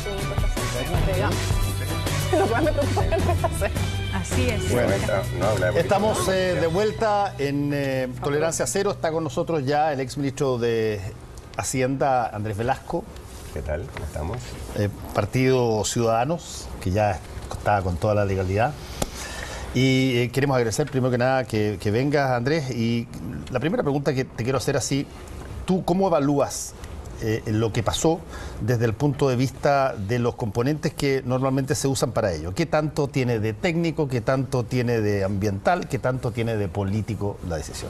Lo que más me preocupa es que hacer. Así es. Bueno, Estamos de vuelta en Tolerancia Cero. Está con nosotros ya el exministro de Hacienda, Andrés Velasco. ¿Qué tal? ¿Cómo estamos? Partido Ciudadanos, que ya está con toda la legalidad. Y queremos agradecer primero que nada que vengas, Andrés. Y la primera pregunta que te quiero hacer así, ¿tú cómo evalúas lo que pasó desde el punto de vista de los componentes que normalmente se usan para ello? ¿Qué tanto tiene de técnico, qué tanto tiene de ambiental, qué tanto tiene de político la decisión?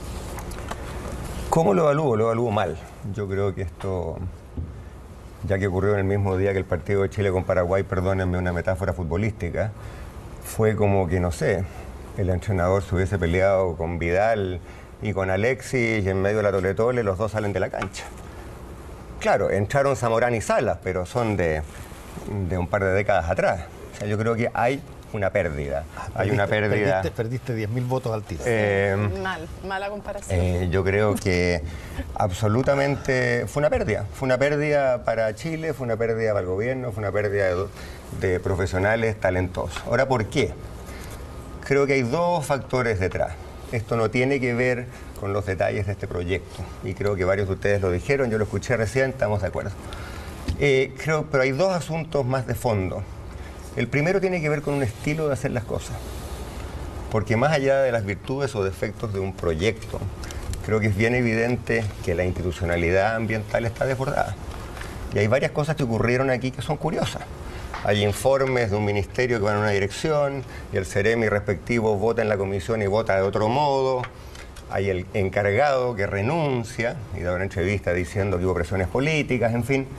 ¿Cómo lo evalúo? Lo evalúo mal. Yo creo que esto, ya que ocurrió en el mismo día que el partido de Chile con Paraguay, perdónenme una metáfora futbolística, fue como que, no sé, el entrenador se hubiese peleado con Vidal y con Alexis y en medio de la tole-tole los dos salen de la cancha. Claro, entraron Zamorán y Salas, pero son de un par de décadas atrás. O sea, yo creo que hay una pérdida. Hay una pérdida. Perdiste 10.000 votos al tiro. Mala comparación. Yo creo que absolutamente fue una pérdida. Fue una pérdida para Chile, fue una pérdida para el gobierno, fue una pérdida de profesionales talentosos. Ahora, ¿por qué? Creo que hay dos factores detrás. Esto no tiene que ver con los detalles de este proyecto. Y creo que varios de ustedes lo dijeron, yo lo escuché recién, estamos de acuerdo. Pero hay dos asuntos más de fondo. El primero tiene que ver con un estilo de hacer las cosas. Porque más allá de las virtudes o defectos de un proyecto, creo que es bien evidente que la institucionalidad ambiental está desbordada. Y hay varias cosas que ocurrieron aquí que son curiosas. Hay informes de un ministerio que van en una dirección y el Ceremi respectivo vota en la comisión y vota de otro modo. Hay el encargado que renuncia y da una entrevista diciendo que hubo presiones políticas, en fin.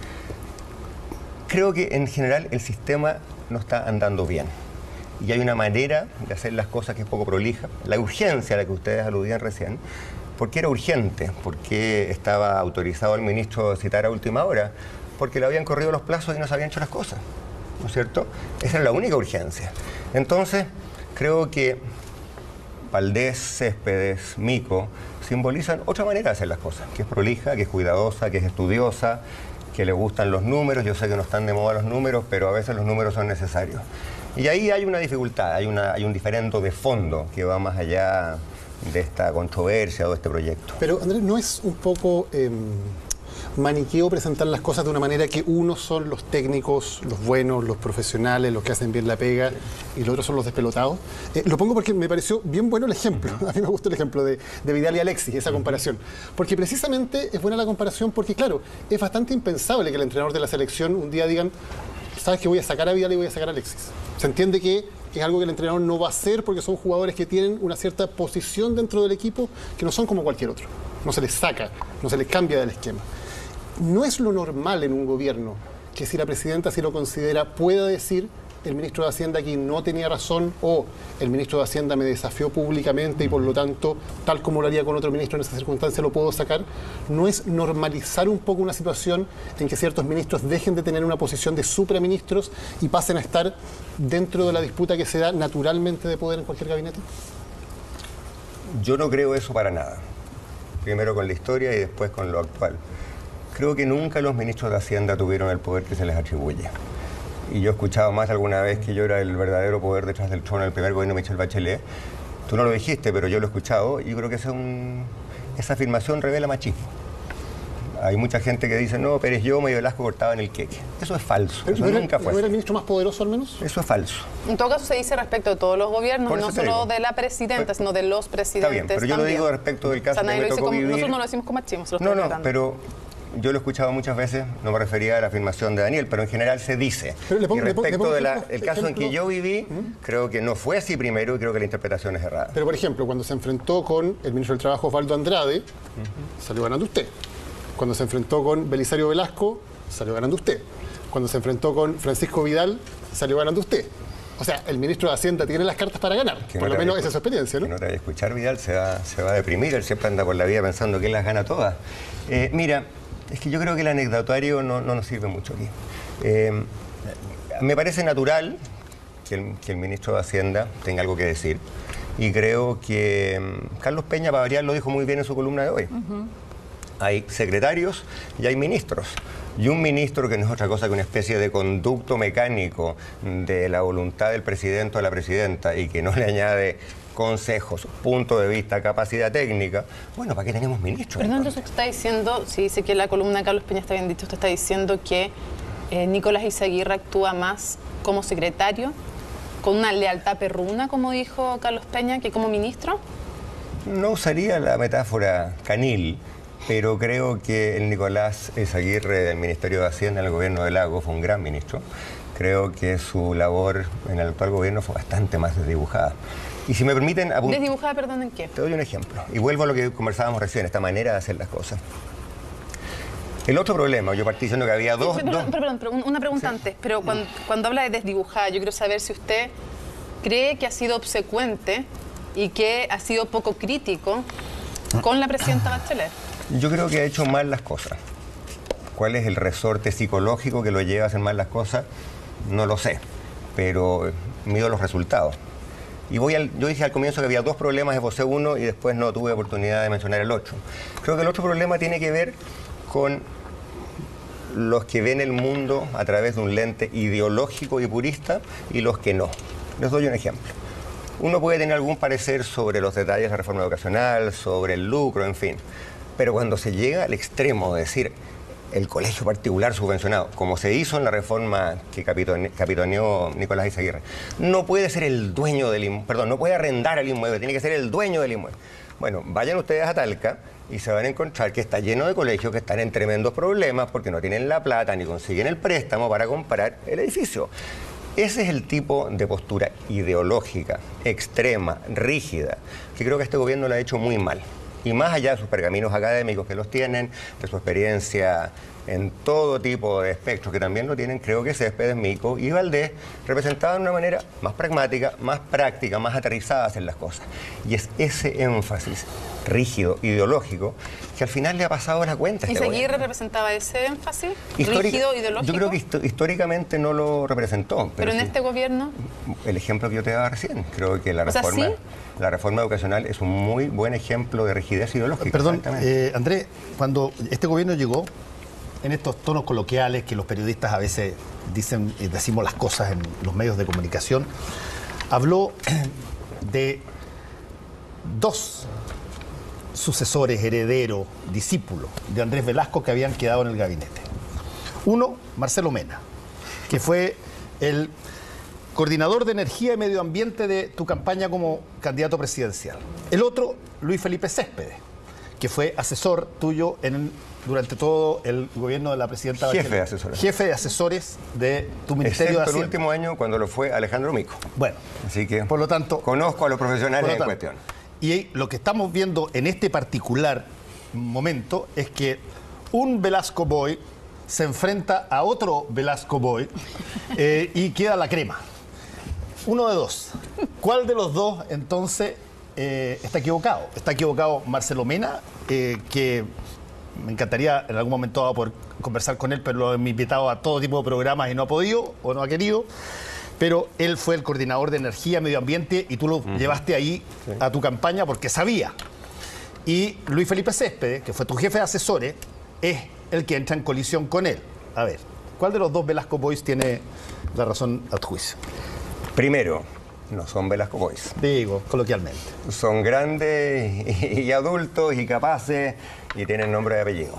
Creo que en general el sistema no está andando bien. Y hay una manera de hacer las cosas que es poco prolija. La urgencia a la que ustedes aludían recién. ¿Por qué era urgente? ¿Por qué estaba autorizado el ministro a citar a última hora? Porque le habían corrido los plazos y no se habían hecho las cosas. ¿No es cierto? Esa es la única urgencia. Entonces, creo que Valdés, Céspedes, Mico simbolizan otra manera de hacer las cosas, que es prolija, que es cuidadosa, que es estudiosa, que le gustan los números. Yo sé que no están de moda los números, pero a veces los números son necesarios. Y ahí hay una dificultad, hay un diferendo de fondo que va más allá de esta controversia o de este proyecto. Pero, Andrés, ¿no es un poco maniqueo presentar las cosas de una manera que unos son los técnicos, los buenos, los profesionales, los que hacen bien la pega, y los otros son los despelotados? Lo pongo porque me pareció bien bueno el ejemplo. A mí me gustó el ejemplo de Vidal y Alexis, esa comparación. Porque precisamente es buena la comparación porque, claro, es bastante impensable que el entrenador de la selección un día digan, sabes que voy a sacar a Vidal y voy a sacar a Alexis. Se entiende que es algo que el entrenador no va a hacer porque son jugadores que tienen una cierta posición dentro del equipo que no son como cualquier otro. No se les saca, no se les cambia del esquema. No es lo normal en un gobierno que si la presidenta así lo considera pueda decir el ministro de Hacienda aquí no tenía razón o el ministro de Hacienda me desafió públicamente y por lo tanto, tal como lo haría con otro ministro en esa circunstancia, lo puedo sacar. ¿No es normalizar un poco una situación en que ciertos ministros dejen de tener una posición de supraministros y pasen a estar dentro de la disputa que se da naturalmente de poder en cualquier gabinete? Yo no creo eso para nada. Primero con la historia y después con lo actual. Creo que nunca los ministros de Hacienda tuvieron el poder que se les atribuye. Y yo he escuchado más de alguna vez que yo era el verdadero poder detrás del trono del primer gobierno de Michelle Bachelet. Tú no lo dijiste, pero yo lo he escuchado y yo creo que esa afirmación revela machismo. Hay mucha gente que dice, no, Pérez Lloma y Velasco cortaban el queque. Eso es falso. Eso nunca fue. ¿No era el ministro más poderoso al menos? Eso es falso. En todo caso se dice respecto de todos los gobiernos, no solo de la presidenta, sino de los presidentes. Está bien, pero yo lo digo respecto del caso que me tocó vivir. Nosotros no lo decimos con machismo, se lo No, estoy no, tratando. pero yo lo he escuchado muchas veces, no me refería a la afirmación de Daniel, pero en general se dice. Y respecto del caso en que yo viví, creo que no fue así primero y creo que la interpretación es errada. Pero, por ejemplo, cuando se enfrentó con el ministro del Trabajo, Osvaldo Andrade, salió ganando usted. Cuando se enfrentó con Belisario Velasco, salió ganando usted. Cuando se enfrentó con Francisco Vidal, salió ganando usted. O sea, el ministro de Hacienda tiene las cartas para ganar. Por lo menos esa es su experiencia, ¿no? Que no te vaya a escuchar, Vidal, se va a deprimir. Él siempre anda por la vida pensando que él las gana todas. Mira, es que yo creo que el anecdotario no nos sirve mucho aquí. Me parece natural que el ministro de Hacienda tenga algo que decir. Y creo que Carlos Peña, para variar, lo dijo muy bien en su columna de hoy. Hay secretarios y hay ministros. y un ministro que no es otra cosa que una especie de conducto mecánico de la voluntad del presidente o la presidenta y que no le añade consejos, punto de vista, capacidad técnica, bueno, ¿para qué tenemos ministros? Pero entonces usted está diciendo, si dice que la columna de Carlos Peña está bien dicho, usted está diciendo que Nicolás Izaguirre actúa más como secretario, con una lealtad perruna, como dijo Carlos Peña, que como ministro. No usaría la metáfora canil, pero creo que el Nicolás Izaguirre del Ministerio de Hacienda en el gobierno de Lagos fue un gran ministro. Creo que su labor en el actual gobierno fue bastante más desdibujada. Y si me permiten... ¿Desdibujada, perdón, en qué? Te doy un ejemplo. Y vuelvo a lo que conversábamos recién, esta manera de hacer las cosas. El otro problema, yo partí diciendo que había Perdón, una pregunta antes. Pero cuando habla de desdibujada, yo quiero saber si usted cree que ha sido obsecuente y que ha sido poco crítico con la presidenta Bachelet. Yo creo que ha hecho mal las cosas. ¿Cuál es el resorte psicológico que lo lleva a hacer mal las cosas? No lo sé, pero mido los resultados. Y yo dije al comienzo que había dos problemas, esbocé uno y después no tuve oportunidad de mencionar el otro. Creo que el otro problema tiene que ver con los que ven el mundo a través de un lente ideológico y purista y los que no. Les doy un ejemplo. Uno puede tener algún parecer sobre los detalles de la reforma educacional, sobre el lucro, en fin. Pero cuando se llega al extremo de decir el colegio particular subvencionado, como se hizo en la reforma que capitaneó Nicolás Izaguirre, no puede ser el dueño del inmueble, perdón, no puede arrendar el inmueble, tiene que ser el dueño del inmueble. Bueno, vayan ustedes a Talca y se van a encontrar que está lleno de colegios que están en tremendos problemas porque no tienen la plata ni consiguen el préstamo para comprar el edificio. Ese es el tipo de postura ideológica, extrema, rígida, que creo que este gobierno lo ha hecho muy mal. Y más allá de sus pergaminos académicos que los tienen, de su experiencia en todo tipo de espectros que también lo tienen, creo que Céspedes, Mico y Valdés representaban de una manera más pragmática, más práctica, más aterrizada a hacer las cosas. Y es ese énfasis rígido, ideológico, que al final le ha pasado la cuenta. ¿Y Izaguirre representaba ese énfasis rígido, ideológico? Yo creo que históricamente no lo representó. ¿Pero en este gobierno? El ejemplo que yo te daba recién, creo que la reforma educacional es un muy buen ejemplo de rigidez ideológica. Perdón, Andrés, cuando este gobierno llegó, en estos tonos coloquiales que los periodistas a veces decimos las cosas en los medios de comunicación, habló de dos sucesores, herederos, discípulos de Andrés Velasco que habían quedado en el gabinete. Uno, Marcelo Mena, que fue el coordinador de energía y medio ambiente de tu campaña como candidato presidencial. El otro, Luis Felipe Céspedes, que fue asesor tuyo durante todo el gobierno de la presidenta Bachelet. Jefe de asesores. Jefe de asesores de tu Ministerio de Hacienda. El último año cuando lo fue Alejandro Mico. Bueno, así que por lo tanto, conozco a los profesionales en cuestión. Y lo que estamos viendo en este particular momento es que un Velasco Boy se enfrenta a otro Velasco Boy y queda la crema. Uno de dos. ¿Cuál de los dos entonces está equivocado? ¿Está equivocado Marcelo Mena, que me encantaría en algún momento poder conversar con él, pero lo he invitado a todo tipo de programas y no ha podido o no ha querido? Pero él fue el coordinador de energía, medio ambiente y tú lo llevaste ahí a tu campaña porque sabía. Y Luis Felipe Céspedes, que fue tu jefe de asesores, es el que entra en colisión con él. A ver, ¿cuál de los dos Velasco Boys tiene la razón a tu juicio? Primero, no son Velasco Boys. Digo, coloquialmente. Son grandes y adultos y capaces y tienen nombre y apellido.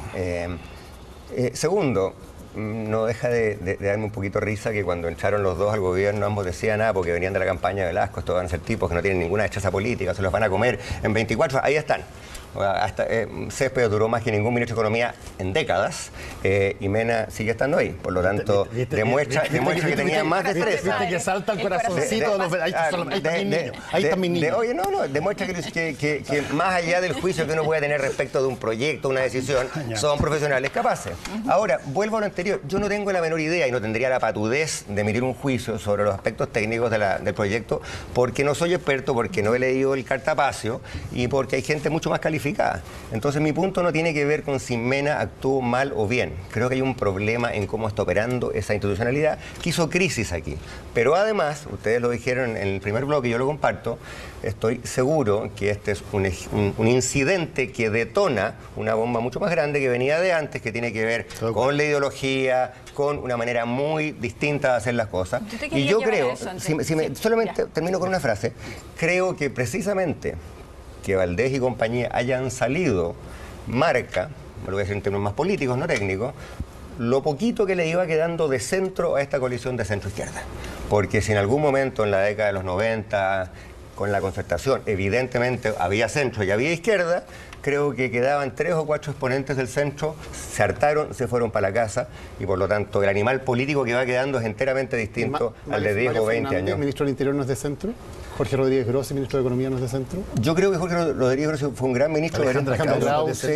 Segundo, no deja de darme un poquito risa que cuando entraron los dos al gobierno ambos decían, porque venían de la campaña de Velasco, estos van a ser tipos que no tienen ninguna destreza política, se los van a comer en 24 horas. Ahí están. Hasta Céspedes duró más que ningún ministro de Economía en décadas y Mena sigue estando ahí. Por lo tanto, demuestra que tenía más destreza. Viste que salta el corazoncito de los... Ahí están mis niños. Oye, no, demuestra que más allá del juicio que uno puede tener respecto de un proyecto, una decisión, son profesionales capaces. Ahora, vuelvo a lo anterior. Yo no tengo la menor idea y no tendría la patudez de emitir un juicio sobre los aspectos técnicos del proyecto porque no soy experto, porque no he leído el cartapacio y porque hay gente mucho más calificada calificada. Entonces mi punto no tiene que ver con si Mena actuó mal o bien. Creo que hay un problema en cómo está operando esa institucionalidad que hizo crisis aquí. Pero además, ustedes lo dijeron en el primer bloque, yo lo comparto, estoy seguro que este es un incidente que detona una bomba mucho más grande que venía de antes, que tiene que ver con la ideología, con una manera muy distinta de hacer las cosas. Y yo creo, solamente termino con una frase, creo que precisamente que Valdés y compañía hayan salido marca, me lo voy a decir en términos más políticos, no técnicos, lo poquito que le iba quedando de centro a esta coalición de centro-izquierda. Porque si en algún momento en la década de los 90, con la concertación, evidentemente había centro y había izquierda, creo que quedaban 3 o 4 exponentes del centro, se hartaron, se fueron para la casa, y por lo tanto el animal político que va quedando es enteramente distinto al de 10 o 20 años. ¿El ministro del Interior no es de centro? ¿Jorge Rodríguez Grossi, ministro de Economía, no es de centro? Yo creo que Jorge Rodríguez Grossi fue un gran ministro. Alejandro Grau, sí.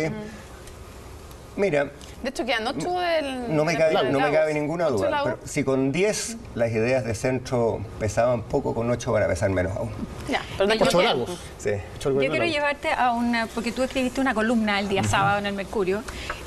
Mira, de hecho, quedan 8 del... no me cabe ninguna duda. Pero si con 10 las ideas de centro pesaban poco, con 8 van a pesar menos aún. Ya, pero Ocho Lagos. Sí. Yo quiero llevarte a una... Porque tú escribiste una columna el día sábado en el Mercurio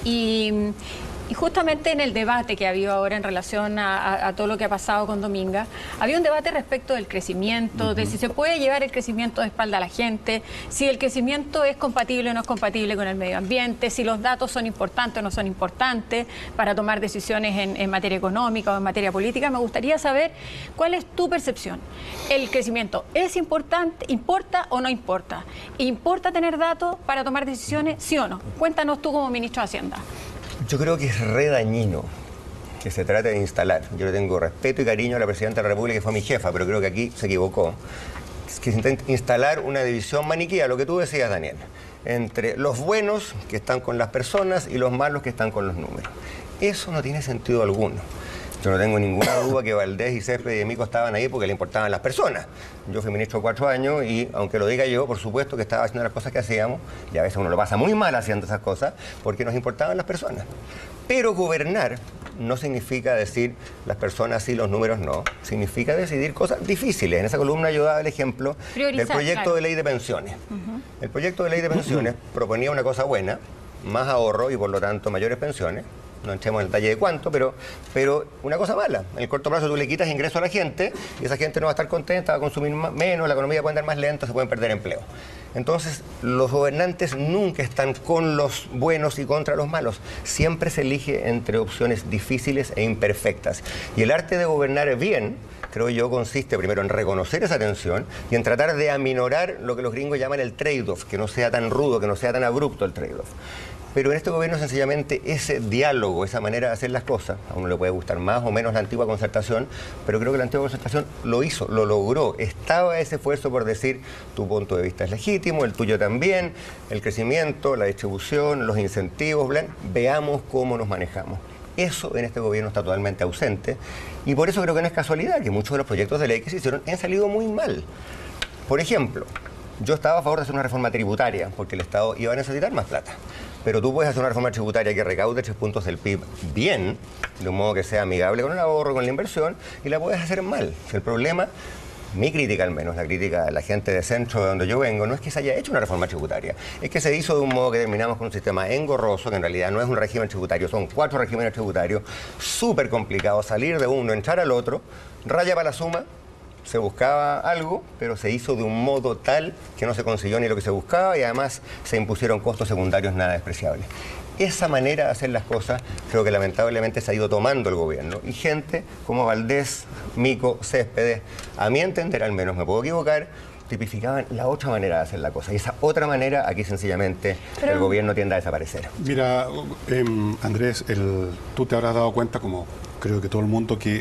y justamente en el debate que ha habido ahora en relación a todo lo que ha pasado con Dominga, había un debate respecto del crecimiento, de si se puede llevar el crecimiento de espalda a la gente, si el crecimiento es compatible o no es compatible con el medio ambiente, si los datos son importantes o no son importantes para tomar decisiones en materia económica o en materia política. Me gustaría saber cuál es tu percepción. ¿El crecimiento es importante, importa o no importa? ¿Importa tener datos para tomar decisiones, sí o no? Cuéntanos tú como ministro de Hacienda. Yo creo que es re dañino que se trate de instalar. Yo le tengo respeto y cariño a la Presidenta de la República, que fue mi jefa, pero creo que aquí se equivocó. Que se intenta instalar una división maniquea, lo que tú decías, Daniel, entre los buenos que están con las personas y los malos que están con los números. Eso no tiene sentido alguno. Yo no tengo ninguna duda que Valdés y Céspedes y Mico estaban ahí porque le importaban las personas. Yo fui ministro 4 años y, aunque lo diga yo, por supuesto que estaba haciendo las cosas que hacíamos, y a veces uno lo pasa muy mal haciendo esas cosas, porque nos importaban las personas. Pero gobernar no significa decir las personas sí, los números no. Significa decidir cosas difíciles. En esa columna yo daba el ejemplo del proyecto de ley de pensiones. El proyecto de ley de pensiones proponía una cosa buena, más ahorro y por lo tanto mayores pensiones. No entremos en el detalle de cuánto, pero una cosa mala. En el corto plazo tú le quitas ingreso a la gente y esa gente no va a estar contenta, va a consumir menos, la economía puede andar más lento, se pueden perder empleo. Entonces, los gobernantes nunca están con los buenos y contra los malos. Siempre se elige entre opciones difíciles e imperfectas. Y el arte de gobernar bien, creo yo, consiste primero en reconocer esa tensión y en tratar de aminorar lo que los gringos llaman el trade-off, que no sea tan rudo, que no sea tan abrupto el trade-off. Pero en este gobierno sencillamente ese diálogo, esa manera de hacer las cosas, a uno le puede gustar más o menos la antigua concertación, pero creo que la antigua concertación lo hizo, lo logró. Estaba ese esfuerzo por decir tu punto de vista es legítimo, el tuyo también, el crecimiento, la distribución, los incentivos, veamos cómo nos manejamos. Eso en este gobierno está totalmente ausente y por eso creo que no es casualidad que muchos de los proyectos de ley que se hicieron han salido muy mal. Por ejemplo, yo estaba a favor de hacer una reforma tributaria porque el Estado iba a necesitar más plata. Pero tú puedes hacer una reforma tributaria que recaude 3 puntos del PIB bien, de un modo que sea amigable con el ahorro, con la inversión, y la puedes hacer mal. El problema, mi crítica al menos, la crítica de la gente de centro de donde yo vengo, no es que se haya hecho una reforma tributaria, es que se hizo de un modo que terminamos con un sistema engorroso, que en realidad no es un régimen tributario, son 4 regímenes tributarios, súper complicado salir de uno, entrar al otro, raya para la suma. Se buscaba algo, pero se hizo de un modo tal que no se consiguió ni lo que se buscaba y además se impusieron costos secundarios nada despreciables. Esa manera de hacer las cosas creo que lamentablemente se ha ido tomando el gobierno. Y gente como Valdés, Mico, Céspedes, a mi entender al menos, me puedo equivocar, tipificaban la otra manera de hacer la cosa. Y esa otra manera, aquí sencillamente el gobierno tiende a desaparecer. Mira, Andrés, tú te habrás dado cuenta, como creo que todo el mundo, que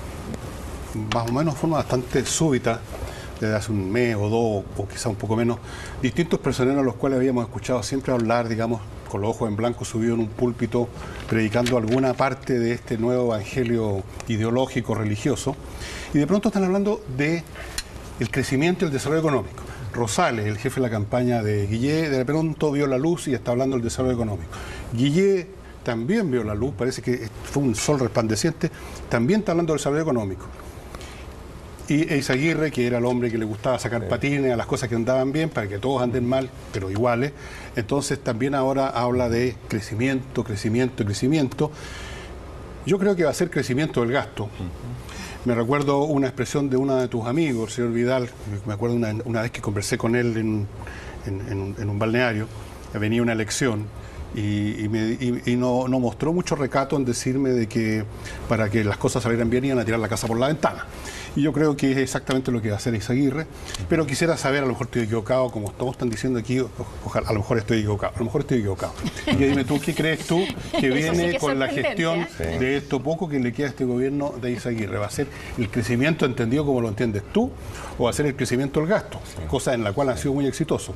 más o menos de forma bastante súbita, desde hace un mes o dos, o quizá un poco menos, distintos personeros a los cuales habíamos escuchado siempre hablar, digamos, con los ojos en blanco, subido en un púlpito, predicando alguna parte de este nuevo evangelio ideológico, religioso, y de pronto están hablando de el crecimiento y el desarrollo económico. Rosales, el jefe de la campaña de Guillé, de pronto vio la luz y está hablando del desarrollo económico. Guillé también vio la luz, parece que fue un sol resplandeciente, también está hablando del desarrollo económico. Y Eizaguirre, que era el hombre que le gustaba sacar patines a las cosas que andaban bien, para que todos anden mal, pero iguales. Entonces también ahora habla de crecimiento, crecimiento, crecimiento. Yo creo que va a ser crecimiento del gasto. Me recuerdo una expresión de uno de tus amigos, el señor Vidal. Me acuerdo una vez que conversé con él en un balneario, venía una elección y no mostró mucho recato en decirme de que para que las cosas salieran bien iban a tirar la casa por la ventana. Y yo creo que es exactamente lo que va a hacer Eizaguirre, pero quisiera saber, a lo mejor estoy equivocado, como todos están diciendo aquí, ojalá, a lo mejor estoy equivocado, a lo mejor estoy equivocado. Y dime tú, ¿qué crees tú que viene sí que con la sorprendente, gestión de esto poco que le queda a este gobierno de Eizaguirre? ¿Va a ser el crecimiento entendido como lo entiendes tú o va a ser el crecimiento del gasto? Cosa en la cual han sido muy exitosos.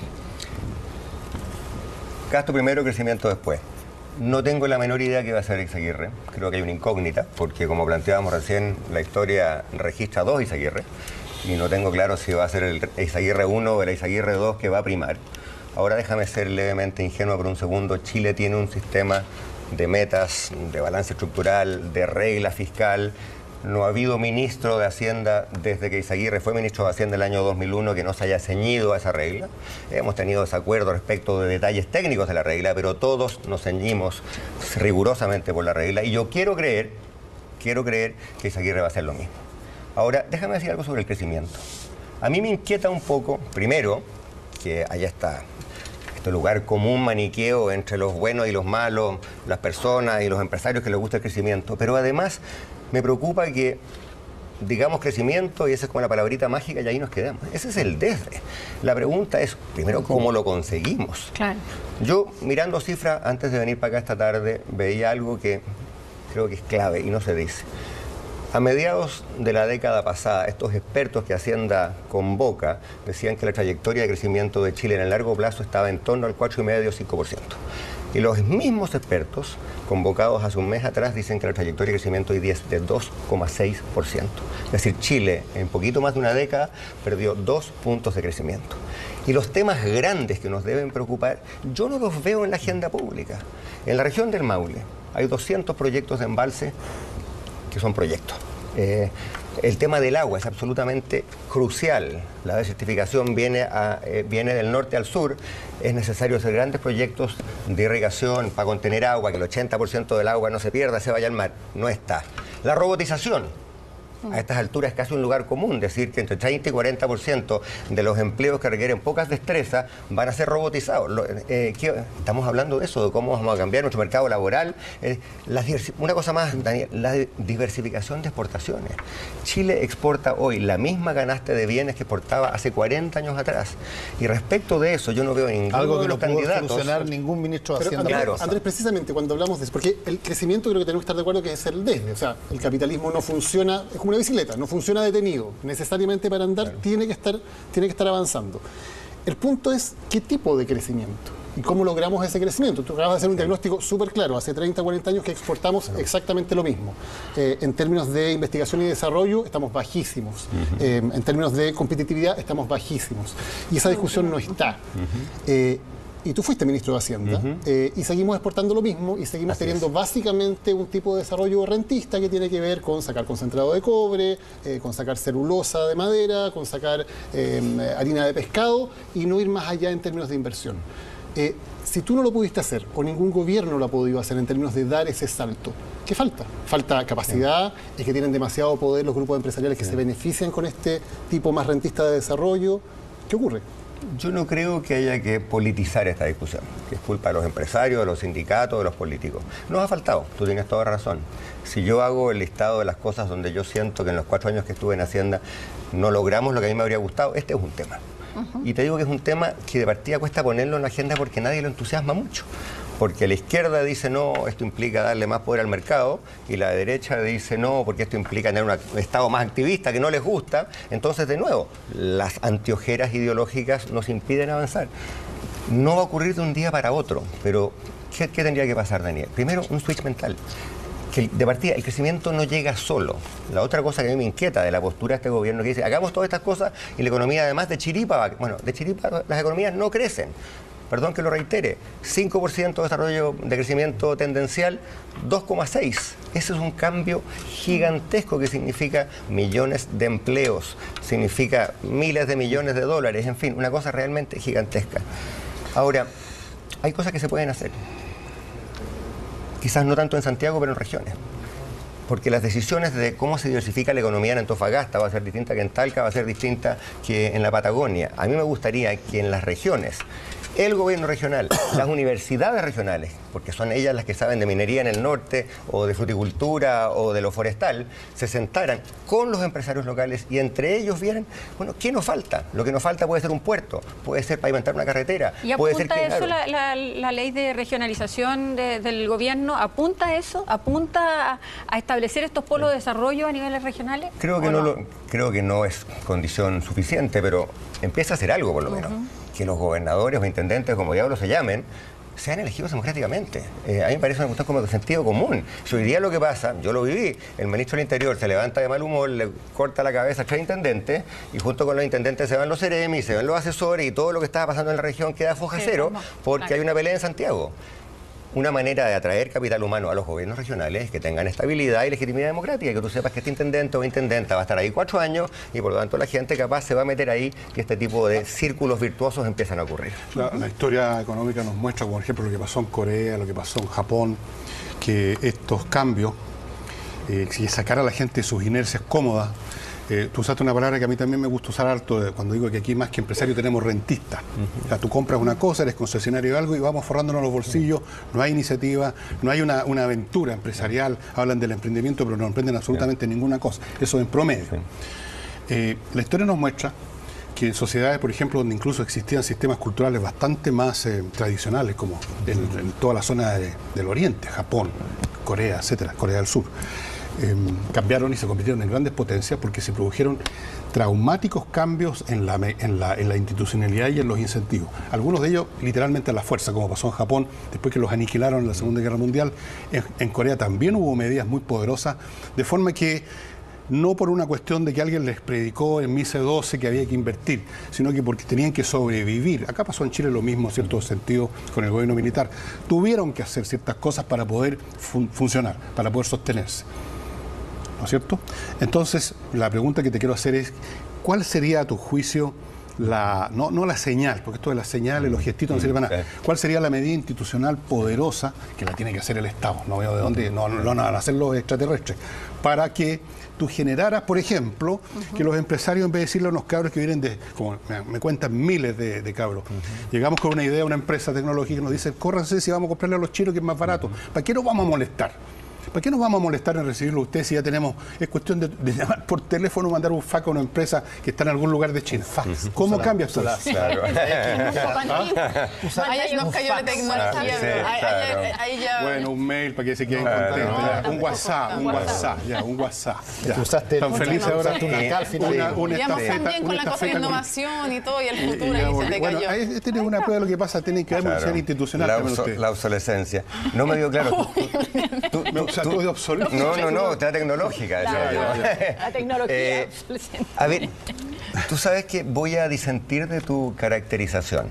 Gasto primero, crecimiento después. No tengo la menor idea que va a ser Eizaguirre. Creo que hay una incógnita, porque como planteábamos recién, la historia registra 2 Eizaguirre. Y no tengo claro si va a ser el Eizaguirre 1 o el Eizaguirre 2 que va a primar. Ahora déjame ser levemente ingenuo por un segundo. Chile tiene un sistema de metas, de balance estructural, de regla fiscal. No ha habido ministro de Hacienda desde que Eizaguirre fue ministro de Hacienda el año 2001 que no se haya ceñido a esa regla. Hemos tenido desacuerdo respecto de detalles técnicos de la regla, pero todos nos ceñimos rigurosamente por la regla. Y yo quiero creer que Eizaguirre va a hacer lo mismo. Ahora, déjame decir algo sobre el crecimiento. A mí me inquieta un poco, primero, que haya este lugar común maniqueo entre los buenos y los malos, las personas y los empresarios que les gusta el crecimiento, pero además me preocupa que digamos crecimiento y esa es como la palabrita mágica y ahí nos quedamos. Ese es el desde. La pregunta es, primero, ¿cómo lo conseguimos? Claro. Yo, mirando cifras, antes de venir para acá esta tarde, veía algo que creo que es clave y no se dice. A mediados de la década pasada, estos expertos que Hacienda convoca decían que la trayectoria de crecimiento de Chile en el largo plazo estaba en torno al 4,5-5%. Y los mismos expertos convocados hace un mes atrás dicen que la trayectoria de crecimiento hoy día es de 2,6%. Es decir, Chile en poquito más de una década perdió 2 puntos de crecimiento. Y los temas grandes que nos deben preocupar, yo no los veo en la agenda pública. En la región del Maule hay 200 proyectos de embalse que son proyectos. El tema del agua es absolutamente crucial. La desertificación viene del norte al sur. Es necesario hacer grandes proyectos de irrigación para contener agua, que el 80% del agua no se pierda, se vaya al mar. No está. La robotización. A estas alturas es casi un lugar común decir que entre 30 y 40% de los empleos que requieren pocas destrezas van a ser robotizados. Estamos hablando de eso, de cómo vamos a cambiar nuestro mercado laboral. Una cosa más, Daniel, la diversificación de exportaciones. Chile exporta hoy la misma canasta de bienes que exportaba hace 40 años atrás. Y respecto de eso, yo no veo ninguno algo que de los no pudo candidatos solucionar ningún ministro de Pero, Hacienda. Andrés, precisamente cuando hablamos de eso, porque el crecimiento creo que tenemos que estar de acuerdo que es el desde. O sea, el capitalismo no funciona, es como una bicicleta, no funciona detenido. Necesariamente para andar tiene que estar avanzando. El punto es qué tipo de crecimiento y cómo logramos ese crecimiento. Tú acabas de hacer un diagnóstico súper claro. Hace 30, 40 años que exportamos exactamente lo mismo. En términos de investigación y desarrollo estamos bajísimos. En términos de competitividad estamos bajísimos. Y esa discusión no está. Y tú fuiste ministro de Hacienda y seguimos exportando lo mismo y seguimos teniendo básicamente un tipo de desarrollo rentista que tiene que ver con sacar concentrado de cobre, con sacar celulosa de madera, con sacar harina de pescado y no ir más allá en términos de inversión. Si tú no lo pudiste hacer o ningún gobierno lo ha podido hacer en términos de dar ese salto, ¿qué falta? Falta capacidad, es que tienen demasiado poder los grupos empresariales que se benefician con este tipo más rentista de desarrollo. ¿Qué ocurre? Yo no creo que haya que politizar esta discusión, que es culpa de los empresarios, de los sindicatos, de los políticos. Nos ha faltado, tú tienes toda razón. Si yo hago el listado de las cosas donde yo siento que en los 4 años que estuve en Hacienda no logramos lo que a mí me habría gustado, este es un tema. Y te digo que es un tema que de partida cuesta ponerlo en la agenda porque nadie lo entusiasma mucho. Porque la izquierda dice no, esto implica darle más poder al mercado, y la derecha dice no, porque esto implica tener un Estado más activista que no les gusta. Entonces, de nuevo, las antiojeras ideológicas nos impiden avanzar. No va a ocurrir de un día para otro, pero ¿qué tendría que pasar, Daniel? Primero, un switch mental. Que de partida el crecimiento no llega solo. La otra cosa que a mí me inquieta de la postura de este gobierno que dice hagamos todas estas cosas y la economía además de chiripa, bueno, de chiripa las economías no crecen. perdón que lo reitere, 5% de desarrollo de crecimiento tendencial, 2,6%. Ese es un cambio gigantesco que significa millones de empleos, significa miles de millones de dólares, en fin, una cosa realmente gigantesca. Ahora, hay cosas que se pueden hacer. Quizás no tanto en Santiago, pero en regiones. Porque las decisiones de cómo se diversifica la economía en Antofagasta va a ser distinta que en Talca, va a ser distinta que en la Patagonia. A mí me gustaría que en las regiones, el gobierno regional, las universidades regionales, porque son ellas las que saben de minería en el norte, o de fruticultura, o de lo forestal, se sentaran con los empresarios locales y entre ellos vieran, bueno, ¿qué nos falta? Lo que nos falta puede ser un puerto, puede ser pavimentar una carretera, ¿Y puede apunta ser que, eso claro, la ley de regionalización del gobierno? ¿Apunta a eso? ¿Apunta a establecer estos polos de desarrollo a niveles regionales? Creo que no es condición suficiente, pero empieza a hacer algo por lo menos. Que los gobernadores o intendentes, como diablos se llamen, sean elegidos democráticamente. A mí me parece una cuestión como de sentido común. Si hoy día lo que pasa, yo lo viví, el ministro del Interior se levanta de mal humor, le corta la cabeza a 3 intendentes, y junto con los intendentes se van los seremi, se van los asesores, y todo lo que estaba pasando en la región queda foja cero, porque hay una pelea en Santiago. Una manera de atraer capital humano a los gobiernos regionales es que tengan estabilidad y legitimidad democrática, que tú sepas que este intendente o intendenta va a estar ahí 4 años y por lo tanto la gente capaz se va a meter ahí y este tipo de círculos virtuosos empiezan a ocurrir. La historia económica nos muestra, como por ejemplo, lo que pasó en Corea, lo que pasó en Japón, que estos cambios, si sacar a la gente de sus inercias cómodas, tú usaste una palabra que a mí también me gusta usar harto cuando digo que aquí más que empresario tenemos rentistas. O sea, tú compras una cosa, eres concesionario de algo y vamos forrándonos los bolsillos, no hay iniciativa, no hay una aventura empresarial, hablan del emprendimiento pero no emprenden absolutamente ninguna cosa, eso en promedio. La historia nos muestra que en sociedades, por ejemplo, donde incluso existían sistemas culturales bastante más tradicionales, como en toda la zona del Oriente, Japón, Corea, etcétera, Corea del Sur, cambiaron y se convirtieron en grandes potencias porque se produjeron traumáticos cambios en la institucionalidad y en los incentivos. Algunos de ellos literalmente a la fuerza, como pasó en Japón después que los aniquilaron en la Segunda Guerra Mundial. En Corea también hubo medidas muy poderosas, de forma que no por una cuestión de que alguien les predicó en Misa 12 que había que invertir, sino que porque tenían que sobrevivir. Acá pasó en Chile lo mismo en cierto sentido con el gobierno militar. Tuvieron que hacer ciertas cosas para poder funcionar, para poder sostenerse. ¿No es cierto? Entonces, la pregunta que te quiero hacer es, ¿cuál sería a tu juicio no la señal, porque esto de las señales, los gestitos no sirven para nada? ¿Cuál sería la medida institucional poderosa que la tiene que hacer el Estado? No veo de dónde, no van a hacer los extraterrestres, para que tú generaras, por ejemplo, que los empresarios, en vez de decirle a unos cabros que vienen como me cuentan miles de cabros, llegamos con una idea, una empresa tecnológica y nos dice, córranse si vamos a comprarle a los chinos que es más barato. ¿Para qué nos vamos a molestar? ¿Para qué nos vamos a molestar en recibirlo ustedes si ya tenemos? Es cuestión de llamar por teléfono, mandar un fax a una empresa que está en algún lugar de China. Fax. ¿Cómo cambia esto? Claro. Ahí nos cayó la tecnología. Ahí ya... Bueno, un mail para que se queden contentos. Un WhatsApp. Tú usaste tan feliz ahora. Íbamos también con la cosa de innovación y todo, y el futuro ahí se te cayó. Esta es una prueba de lo que pasa, tiene que haber un ser institucional. La obsolescencia. No me dio claro. Todo es obsoleto. No, está tecnológica. La tecnología. A ver, tú sabes que voy a disentir de tu caracterización.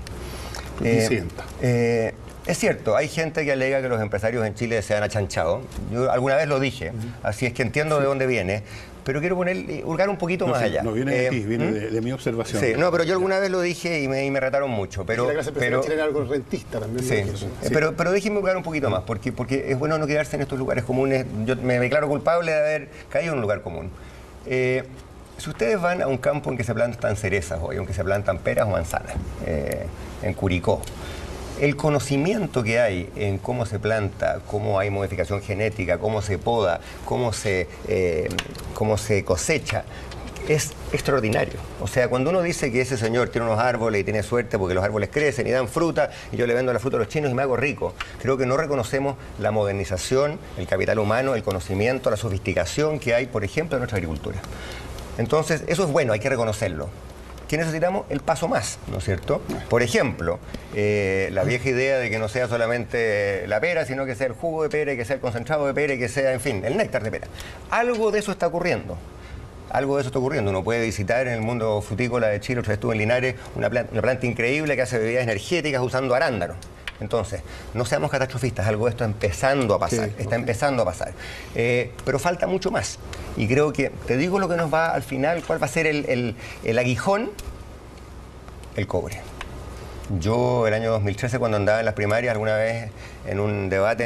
Es cierto, hay gente que alega que los empresarios en Chile se han achanchado. Yo alguna vez lo dije, así es que entiendo de dónde viene. Pero quiero hurgar un poquito más allá. No viene de ti, viene de mi observación. Sí, no, pero yo alguna vez lo dije y me retaron mucho. Pero, la clase empresarial chilena era algo rentista también. Sí, pero déjenme hurgar un poquito más, porque es bueno no quedarse en estos lugares comunes. Yo me declaro culpable de haber caído en un lugar común. Si ustedes van a un campo en que se plantan cerezas hoy, aunque se plantan peras o manzanas, en Curicó, el conocimiento que hay en cómo se planta, cómo hay modificación genética, cómo se poda, cómo se cosecha, es extraordinario. O sea, cuando uno dice que ese señor tiene unos árboles y tiene suerte porque los árboles crecen y dan fruta y yo le vendo la fruta a los chinos y me hago rico, creo que no reconocemos la modernización, el capital humano, el conocimiento, la sofisticación que hay, por ejemplo, en nuestra agricultura. Entonces, eso es bueno, hay que reconocerlo. ¿Qué necesitamos? El paso más, ¿no es cierto? Por ejemplo, la vieja idea de que no sea solamente la pera, sino que sea el jugo de pera, que sea el concentrado de pera, que sea, en fin, el néctar de pera. Algo de eso está ocurriendo. algo de eso está ocurriendo. Uno puede visitar en el mundo frutícola de Chile, otra vez estuve en Linares, una planta increíble que hace bebidas energéticas usando arándanos. Entonces, no seamos catastrofistas, algo de esto está empezando a pasar, empezando a pasar. Pero falta mucho más. Y creo que, te digo lo que nos va al final, cuál va a ser el aguijón, el cobre. Yo el año 2013, cuando andaba en las primarias, alguna vez en un debate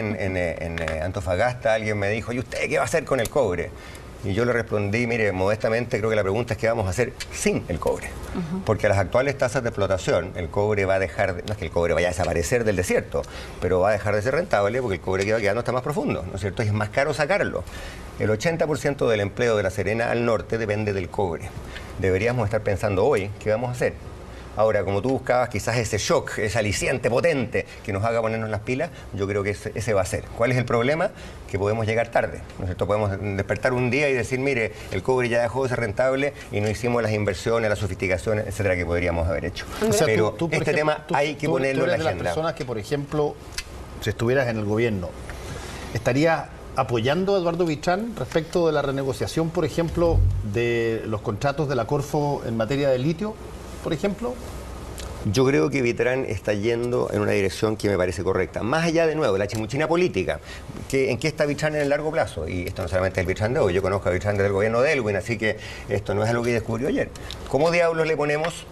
en Antofagasta, alguien me dijo, ¿y usted qué va a hacer con el cobre? Y yo le respondí, mire, modestamente creo que la pregunta es qué vamos a hacer sin el cobre. Porque a las actuales tasas de explotación, el cobre va a dejar, no es que el cobre vaya a desaparecer del desierto, pero va a dejar de ser rentable porque el cobre que va quedando está más profundo, ¿no es cierto? Y es más caro sacarlo. El 80% del empleo de La Serena al norte depende del cobre. Deberíamos estar pensando hoy, ¿qué vamos a hacer? Ahora, como tú buscabas quizás ese shock, ese aliciente potente que nos haga ponernos las pilas, yo creo que ese va a ser. ¿Cuál es el problema? Que podemos llegar tarde, ¿no es cierto? Podemos despertar un día y decir, mire, el cobre ya dejó de ser rentable y no hicimos las inversiones, las sofisticaciones, etcétera, que podríamos haber hecho. O sea, pero tú, por este ejemplo, tema hay que ponerlo en la eres de agenda. las personas que, por ejemplo, si estuvieras en el gobierno, ¿estarías apoyando a Eduardo Vitrán respecto de la renegociación, por ejemplo, de los contratos de la Corfo en materia de litio, por ejemplo? Yo creo que Vitrán está yendo en una dirección que me parece correcta. Más allá, de nuevo, de la chimuchina política, ¿en qué está Vitrán en el largo plazo? Y esto no solamente es el Vitrán de hoy, yo conozco a Vitrán desde el gobierno de Elwin, así que esto no es algo que descubrió ayer. ¿Cómo diablos le ponemos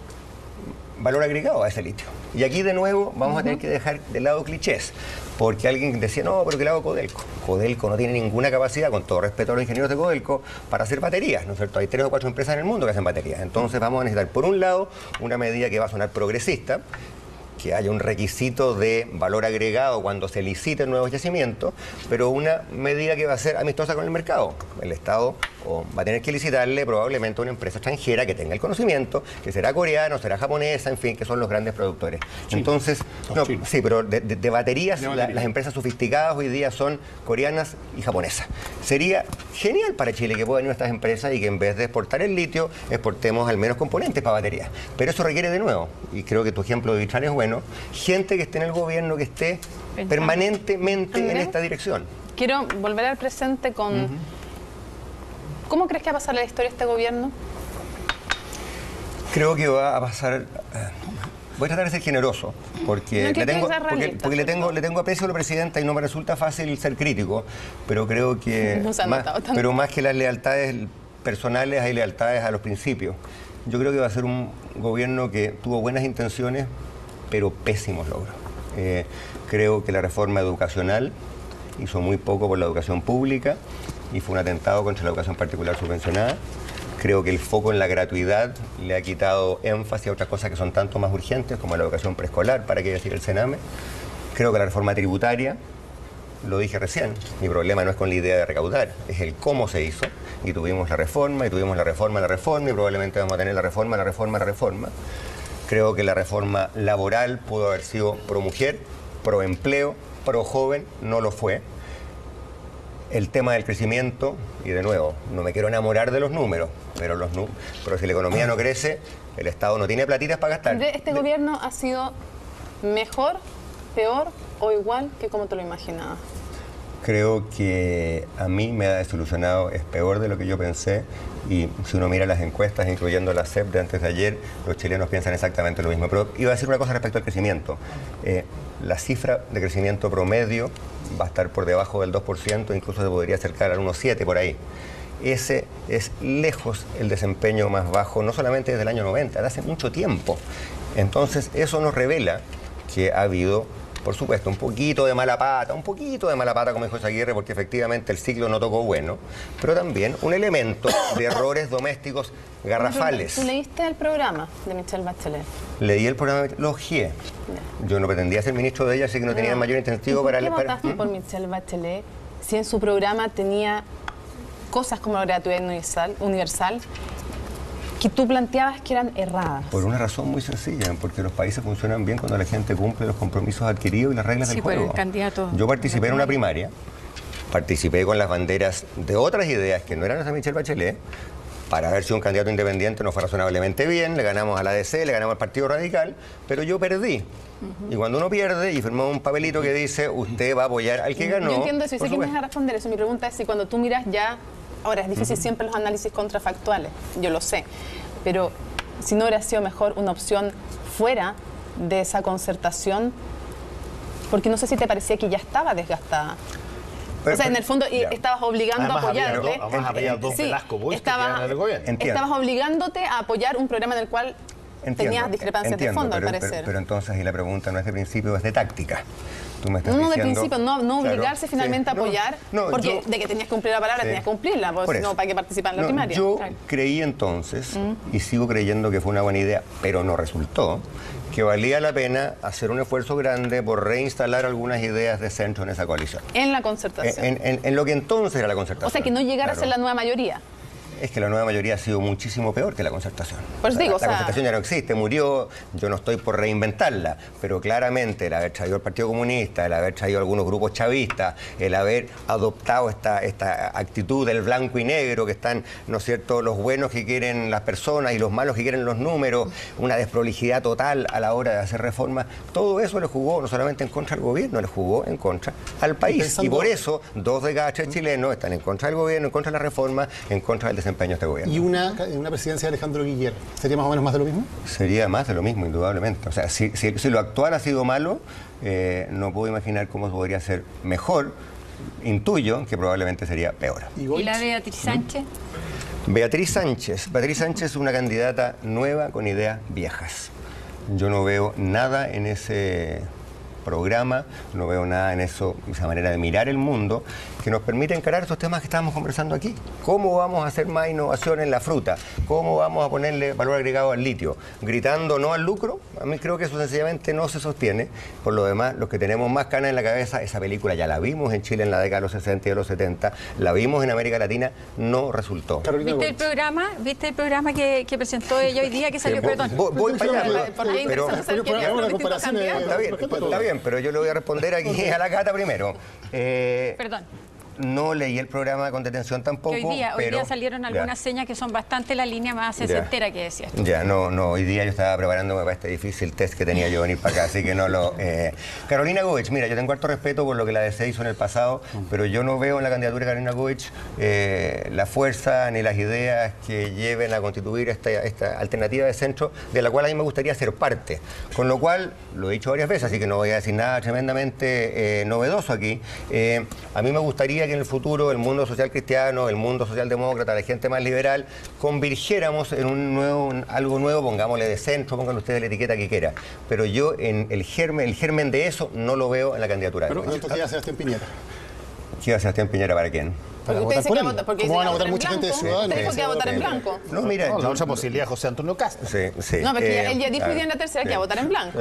valor agregado a ese litio? Y aquí de nuevo vamos a tener que dejar de lado clichés, porque alguien decía, no, pero ¿qué le hago a Codelco? Codelco no tiene ninguna capacidad, con todo respeto a los ingenieros de Codelco, para hacer baterías, ¿no es cierto? Hay 3 o 4 empresas en el mundo que hacen baterías. Entonces vamos a necesitar, por un lado, una medida que va a sonar progresista, que haya un requisito de valor agregado cuando se liciten nuevos yacimientos, pero una medida que va a ser amistosa con el mercado. El Estado va a tener que licitarle probablemente a una empresa extranjera que tenga el conocimiento, que será coreana, será japonesa, en fin, que son los grandes productores. Entonces, sí, pero de baterías, las empresas sofisticadas hoy día son coreanas y japonesas. Sería genial para Chile que puedan ir a estas empresas y que en vez de exportar el litio, exportemos al menos componentes para baterías. Pero eso requiere de nuevo, y creo que tu ejemplo de Vitrán es bueno, gente que esté en el gobierno, que esté permanentemente en esta dirección. Quiero volver al presente con... ¿Cómo crees que va a pasar la historia de este gobierno? Creo que va a pasar... Voy a tratar de ser generoso, porque, le tengo aprecio a la presidenta y no me resulta fácil ser crítico, pero creo que más que las lealtades personales hay lealtades a los principios. Yo creo que va a ser un gobierno que tuvo buenas intenciones, pero pésimos logros. Creo que la reforma educacional hizo muy poco por la educación pública y fue un atentado contra la educación particular subvencionada. Creo que el foco en la gratuidad le ha quitado énfasis a otras cosas que son tanto más urgentes, como la educación preescolar, para qué decir el Sename. Creo que la reforma tributaria, lo dije recién, mi problema no es con la idea de recaudar, es el cómo se hizo. Y tuvimos la reforma, y probablemente vamos a tener la reforma. Creo que la reforma laboral pudo haber sido pro mujer, pro empleo, pro joven, no lo fue. El tema del crecimiento, y de nuevo, no me quiero enamorar de los números, pero si la economía no crece, el Estado no tiene platitas para gastar. ¿Este gobierno ha sido mejor, peor o igual que como te lo imaginabas? Creo que a mí me ha desilusionado, es peor de lo que yo pensé, y si uno mira las encuestas, incluyendo la CEP de antes de ayer, los chilenos piensan exactamente lo mismo. Pero iba a decir una cosa respecto al crecimiento. La cifra de crecimiento promedio va a estar por debajo del 2%, incluso se podría acercar al 1,7% por ahí. Ese es lejos el desempeño más bajo, no solamente desde el año 90, de hace mucho tiempo. Entonces, eso nos revela que ha habido, por supuesto, un poquito de mala pata, como dijo Aguirre, porque efectivamente el ciclo no tocó bueno, pero también un elemento de errores domésticos garrafales. ¿Tú leíste el programa de Michelle Bachelet? Leí el programa, lo ojeé. Yo no pretendía ser ministro de ella, así que no tenía mayor incentivo para... ¿Por qué votaste por Michelle Bachelet si en su programa tenía cosas como la gratuidad universal que tú planteabas que eran erradas? Por una razón muy sencilla, porque los países funcionan bien cuando la gente cumple los compromisos adquiridos y las reglas del juego. El candidato. Yo participé en una primaria, participé con las banderas de otras ideas que no eran las de Michelle Bachelet, para ver si un candidato independiente nos fue razonablemente bien, le ganamos a la ADC, le ganamos al Partido Radical, pero yo perdí. Y cuando uno pierde, y firmó un papelito que dice, usted va a apoyar al que ganó. Yo entiendo eso, y sé que me vas a responder eso. Mi pregunta es si cuando tú miras ya Ahora, es difícil siempre los análisis contrafactuales, yo lo sé, pero si no hubiera sido mejor una opción fuera de esa concertación, porque no sé si te parecía que ya estaba desgastada. O sea, en el fondo estabas obligando a apoyarle. Además había dos Velasco Boix que quedan en el gobierno. Estabas obligándote a apoyar un programa en el cual tenías discrepancias de fondo, al parecer. Pero entonces, y la pregunta no es de principio, es de táctica. Tú me estás no, diciendo, de principio, no obligarse finalmente a apoyar, porque de que tenías que cumplir la palabra, tenías que cumplirla, pues, no para que participar en la primaria. Yo creí entonces, y sigo creyendo que fue una buena idea, pero no resultó, que valía la pena hacer un esfuerzo grande por reinstalar algunas ideas de centro en esa coalición. En la concertación. En lo que entonces era la concertación. O sea, que no llegara a ser la nueva mayoría. Es que la nueva mayoría ha sido muchísimo peor que la concertación. Pues digo, la concertación ya no existe, murió, yo no estoy por reinventarla, pero claramente el haber traído el Partido Comunista, el haber traído algunos grupos chavistas, el haber adoptado esta actitud del blanco y negro, que están, ¿no es cierto?, los buenos que quieren las personas y los malos que quieren los números, una desprolijidad total a la hora de hacer reformas, todo eso le jugó no solamente en contra al gobierno, le jugó en contra al país. Y por eso, 2 de cada 3 chilenos están en contra del gobierno, en contra de la reforma, en contra del desempeño de este gobierno. ¿Y una presidencia de Alejandro Guillier sería más o menos más de lo mismo? Sería más de lo mismo, indudablemente. O sea, si lo actual ha sido malo, no puedo imaginar cómo podría ser mejor. Intuyo que probablemente sería peor. ¿Y la Beatriz Sánchez? Beatriz Sánchez es una candidata nueva con ideas viejas. Yo no veo nada en ese programa, no veo nada en esa manera de mirar el mundo que nos permite encarar estos temas que estábamos conversando aquí. ¿Cómo vamos a hacer más innovación en la fruta? ¿Cómo vamos a ponerle valor agregado al litio? ¿Gritando no al lucro? A mí creo que eso sencillamente no se sostiene. Por lo demás, los que tenemos más canas en la cabeza, esa película ya la vimos en Chile en la década de los 60 y de los 70, la vimos en América Latina, no resultó. ¿Viste el programa que presentó ella hoy día que salió? Perdón. Voy para allá. Pero está bien, pero yo le voy a responder aquí a la Cata primero. Perdón. No leí el programa con detención tampoco. Hoy día salieron algunas señas que son bastante la línea más sesentera que decías. Hoy día yo estaba preparándome para este difícil test que tenía yo venir para acá, así que no lo... Carolina Goich, mira, yo tengo harto respeto por lo que la DC hizo en el pasado, pero yo no veo en la candidatura de Carolina Goich la fuerza ni las ideas que lleven a constituir esta alternativa de centro, de la cual a mí me gustaría ser parte. Con lo cual, lo he dicho varias veces, así que no voy a decir nada tremendamente novedoso aquí. A mí me gustaría que en el futuro el mundo social cristiano, el mundo socialdemócrata, la gente más liberal, convergiéramos en algo nuevo, pongámosle de centro, pónganle ustedes la etiqueta que quiera. Pero yo en el germen de eso no lo veo en la candidatura. Pero entonces, ¿qué va a Sebastián Piñera? ¿Qué va a Sebastián Piñera para quién? Porque usted dice que va a votar, ¿Cómo van a votar mucha gente de Ciudadanos? Usted dijo que va a votar en blanco. No, mira, la otra posibilidad, José Antonio Castro. Sí. No, porque él ya dijo hoy día en la tercera que va a votar en blanco.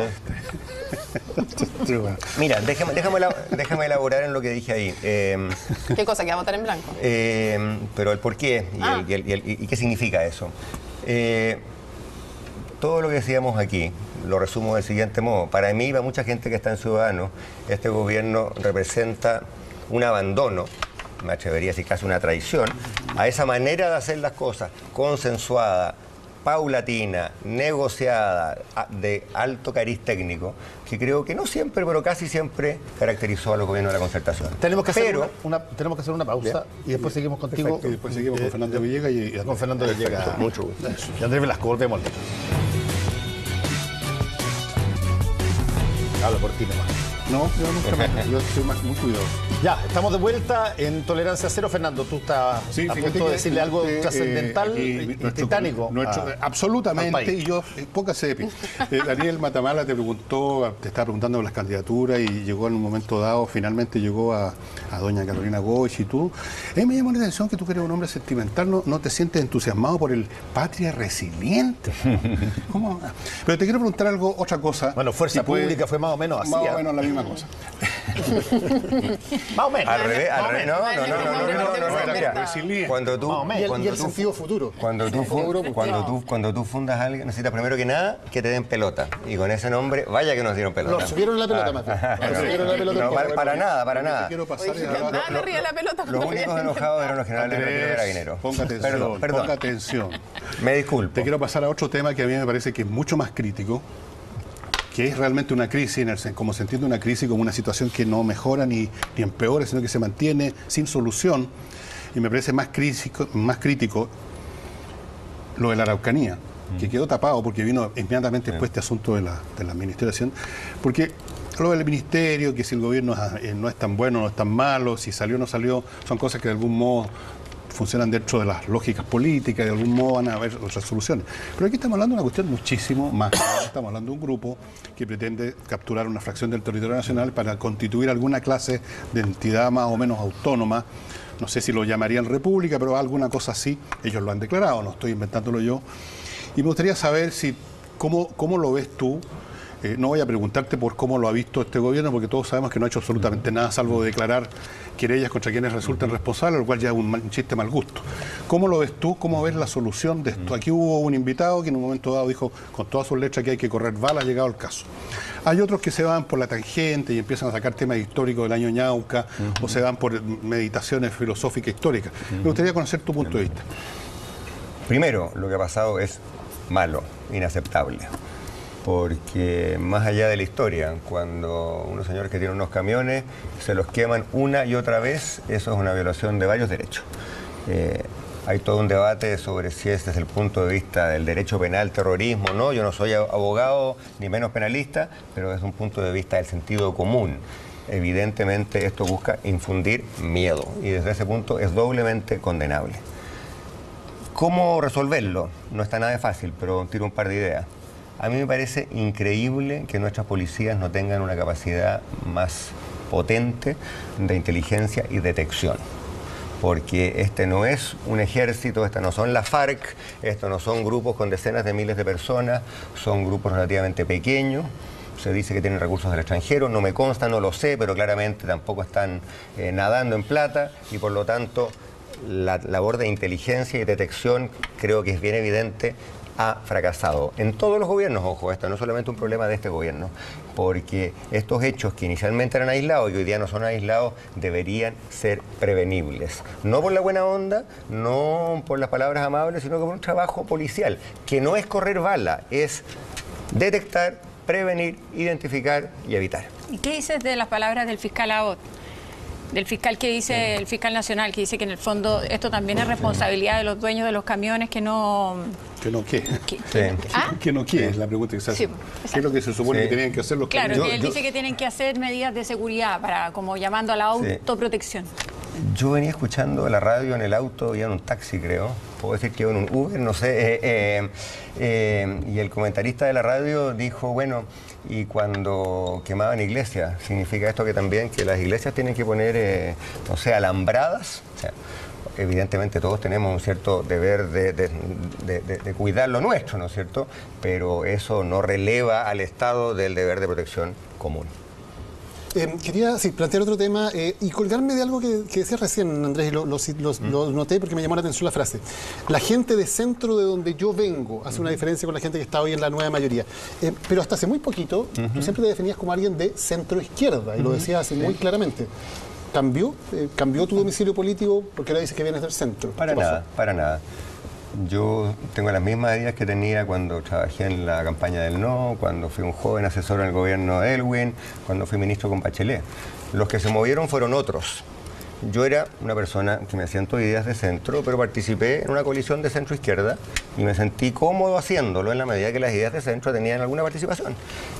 Mira, déjame elaborar en lo que dije ahí. ¿Qué cosa? ¿Que va a votar en blanco? Pero el por qué y qué significa eso. Todo lo que decíamos aquí, lo resumo del siguiente modo. Para mí, para mucha gente que está en Ciudadanos, este gobierno representa un abandono, me atrevería a decir casi una traición, a esa manera de hacer las cosas, consensuada, paulatina, negociada, de alto cariz técnico, que creo que no siempre, pero casi siempre caracterizó a los gobiernos de la concertación. Tenemos que hacer una pausa y después seguimos contigo. Perfecto. Y después seguimos con Fernando Villegas y con Fernando Villegas. Mucho gusto. Y Andrés Velasco, volvemos. Hablo por ti nomás. No, yo nunca me... Yo soy muy cuidadoso. Ya, estamos de vuelta en Tolerancia Cero. Fernando, tú estás a punto de decirle algo trascendental y titánico. Absolutamente, y yo, poca sepi. Daniel Matamala te estaba preguntando por las candidaturas y llegó en un momento dado, finalmente llegó a doña Carolina Goich y tú. Me llamó la atención que tú que eres un hombre sentimental, no te sientes entusiasmado por el Patria Resiliente. ¿Cómo? Pero te quiero preguntar otra cosa. Bueno, Fuerza Pública fue más o menos así. Más o menos la misma cosa. Más o menos. Al revés. No. Mira, cuando tú... Y el sentido futuro. Cuando tú fundas a alguien, necesitas primero que nada que te den pelota. Y con ese nombre, vaya que nos dieron pelota. Nos subieron la pelota, Mateo. Para nada. Quiero pasar Los únicos enojados eran los generales de Carabineros. Ponga atención. Me disculpo. Te quiero pasar a otro tema que a mí me parece que es mucho más crítico, que es realmente una crisis, como se entiende una crisis como una situación que no mejora ni empeora, sino que se mantiene sin solución. Y me parece más crítico lo de la Araucanía, que quedó tapado porque vino inmediatamente después este asunto de la administración, porque lo del ministerio, que si el gobierno no es tan bueno, no es tan malo, si salió o no salió, son cosas que de algún modo funcionan dentro de las lógicas políticas, de algún modo van a haber otras soluciones. Pero aquí estamos hablando de una cuestión muchísimo más. Estamos hablando de un grupo que pretende capturar una fracción del territorio nacional para constituir alguna clase de entidad más o menos autónoma. No sé si lo llamarían república, pero alguna cosa así. Ellos lo han declarado, no estoy inventándolo yo. Y me gustaría saber cómo lo ves tú. No voy a preguntarte por cómo lo ha visto este gobierno, porque todos sabemos que no ha hecho absolutamente nada, salvo declarar querellas contra quienes resulten responsables, lo cual ya es un chiste mal gusto. ¿Cómo lo ves tú? ¿Cómo ves la solución de esto? Aquí hubo un invitado que en un momento dado dijo con todas sus letras que hay que correr bala, ha llegado el caso. Hay otros que se van por la tangente y empiezan a sacar temas históricos del año Ñauca, o se van por meditaciones filosóficas históricas. Me gustaría conocer tu punto de vista. Primero, lo que ha pasado es malo, inaceptable. Porque más allá de la historia, cuando unos señores que tienen unos camiones se los queman una y otra vez, eso es una violación de varios derechos. Hay todo un debate sobre si ese es el punto de vista del derecho penal, terrorismo, ¿no? Yo no soy abogado ni menos penalista, pero es un punto de vista del sentido común. Evidentemente esto busca infundir miedo y desde ese punto es doblemente condenable. ¿Cómo resolverlo? No está nada de fácil, pero tiro un par de ideas. A mí me parece increíble que nuestras policías no tengan una capacidad más potente de inteligencia y detección. Porque este no es un ejército, estas no son las FARC, estos no son grupos con decenas de miles de personas, son grupos relativamente pequeños. Se dice que tienen recursos del extranjero, no me consta, no lo sé, pero claramente tampoco están nadando en plata y por lo tanto la labor de inteligencia y detección creo que es bien evidente. Ha fracasado. En todos los gobiernos, ojo, esto no es solamente un problema de este gobierno, porque estos hechos que inicialmente eran aislados y hoy día no son aislados, deberían ser prevenibles. No por la buena onda, no por las palabras amables, sino por un trabajo policial, que no es correr bala, es detectar, prevenir, identificar y evitar. ¿Y qué dices de las palabras del fiscal Abbott? Del fiscal que dice, el fiscal nacional, que dice que en el fondo esto también es responsabilidad de los dueños de los camiones que no... ¿Que no qué? ¿Ah? ¿Que no qué? Es la pregunta que se hace. Sí, ¿qué es lo que se supone que tenían que hacer los camiones? Claro, que él dice que tienen que hacer medidas de seguridad, para como llamando a la autoprotección. Yo venía escuchando la radio en el auto, iba en un taxi creo, puedo decir que iba en un Uber, no sé, y el comentarista de la radio dijo, bueno, y cuando quemaban iglesias, ¿significa esto que también que las iglesias tienen que poner, no sé, alambradas? O sea, evidentemente todos tenemos un cierto deber de cuidar lo nuestro, ¿no es cierto? Pero eso no releva al Estado del deber de protección común. Quería plantear otro tema y colgarme de algo que decías recién, Andrés, y lo noté porque me llamó la atención la frase. La gente de centro de donde yo vengo hace una diferencia con la gente que está hoy en la nueva mayoría. Pero hasta hace muy poquito, tú siempre te definías como alguien de centro-izquierda, y lo decías así muy claramente. ¿Cambió tu domicilio político porque ahora dices que vienes del centro? Para nada, para nada. Yo tengo las mismas ideas que tenía cuando trabajé en la campaña del no, cuando fui un joven asesor en el gobierno de Elwin, cuando fui ministro con Bachelet. Los que se movieron fueron otros. Yo era una persona que me siento de ideas de centro, pero participé en una coalición de centro-izquierda y me sentí cómodo haciéndolo en la medida que las ideas de centro tenían alguna participación.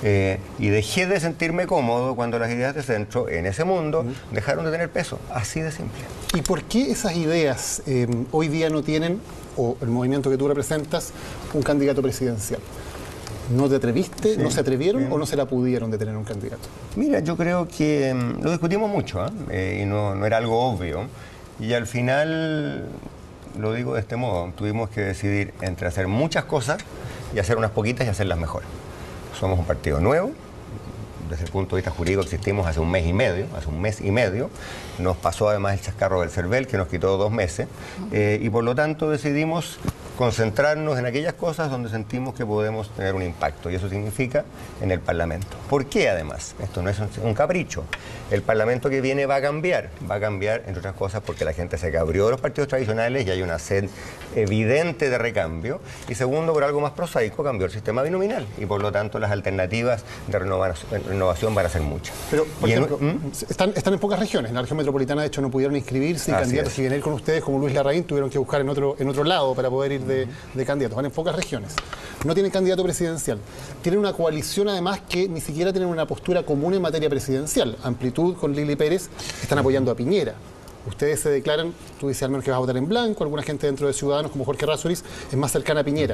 Y dejé de sentirme cómodo cuando las ideas de centro en ese mundo dejaron de tener peso. Así de simple. ¿Y por qué esas ideas hoy día no tienen, o el movimiento que tú representas, un candidato presidencial? ¿No te atreviste, no se atrevieron o no se la pudieron de tener un candidato? Mira, yo creo que lo discutimos mucho y no era algo obvio. Y al final, lo digo de este modo, tuvimos que decidir entre hacer muchas cosas y hacer unas poquitas y hacerlas mejor. Somos un partido nuevo. Desde el punto de vista jurídico existimos hace un mes y medio. Nos pasó además el chascarro del CERVEL, que nos quitó 2 meses. Y por lo tanto decidimos concentrarnos en aquellas cosas donde sentimos que podemos tener un impacto, y eso significa en el Parlamento. ¿Por qué además? Esto no es un capricho. El Parlamento que viene va a cambiar, entre otras cosas porque la gente se cabrió de los partidos tradicionales y hay una sed evidente de recambio, y segundo, por algo más prosaico, cambió el sistema binominal y por lo tanto las alternativas de renovación van a ser muchas. Pero, por ejemplo, están en pocas regiones. En la región metropolitana, de hecho, no pudieron inscribirse, y candidatos que vienen con ustedes, como Luis Larraín, tuvieron que buscar en otro lado para poder ir de candidatos. Van en pocas regiones. No tienen candidato presidencial. Tienen una coalición, además, que ni siquiera tienen una postura común en materia presidencial. Amplitud con Lili Pérez están apoyando a Piñera. Ustedes se declaran, tú dices al menos que vas a votar en blanco, alguna gente dentro de Ciudadanos, como Jorge Rázuriz, es más cercana a Piñera.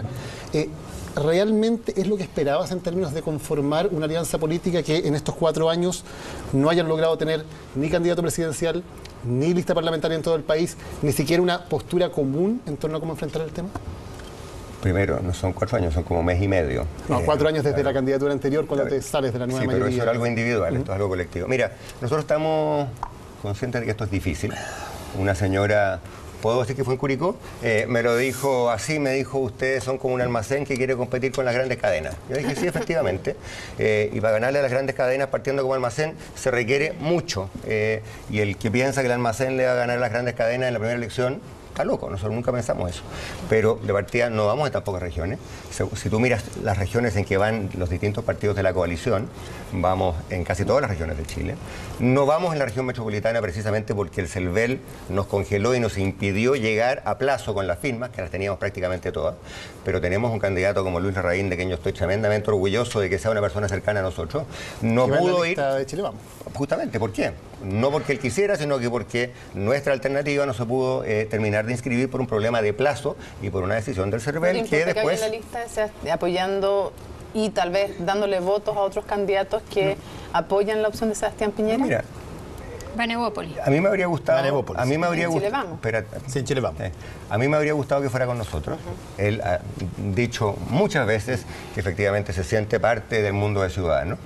¿Realmente es lo que esperabas en términos de conformar una alianza política que en estos 4 años no hayan logrado tener ni candidato presidencial, ni lista parlamentaria en todo el país, ni siquiera una postura común en torno a cómo enfrentar el tema? Primero, no son 4 años, son como mes y medio. No, 4 años desde la candidatura anterior, cuando te sales de la nueva mayoría. Sí, pero eso es algo individual, esto es algo colectivo. Mira, nosotros estamos conscientes de que esto es difícil. Una señora, ¿puedo decir que fue en Curicó? Me lo dijo así, me dijo, ustedes son como un almacén que quiere competir con las grandes cadenas. Yo dije, sí, efectivamente. Y para ganarle a las grandes cadenas partiendo como almacén se requiere mucho. Y el que piensa que el almacén le va a ganar a las grandes cadenas en la primera elección, está loco, nosotros nunca pensamos eso. Pero de partida no vamos en tan pocas regiones. Si tú miras las regiones en que van los distintos partidos de la coalición, vamos en casi todas las regiones de Chile. No vamos en la región metropolitana precisamente porque el CELVEL nos congeló y nos impidió llegar a plazo con las firmas, que las teníamos prácticamente todas. Pero tenemos un candidato como Luis Larraín, de quien yo estoy tremendamente orgulloso de que sea una persona cercana a nosotros. No pudo ir. De Chile Vamos. Justamente, ¿por qué? No porque él quisiera, sino que porque nuestra alternativa no se pudo terminar de inscribir por un problema de plazo y por una decisión del CERVEL que después... Que la lista sea apoyando y tal vez dándole votos a otros candidatos que apoyan la opción de Sebastián Piñera. Mira, Banevópolis. a mí me habría gustado... Banevópolis. A mí me habría Chile gustado... Vamos. Sí, en Chile Vamos. A mí me habría gustado que fuera con nosotros. Él ha dicho muchas veces que efectivamente se siente parte del mundo de Ciudadanos.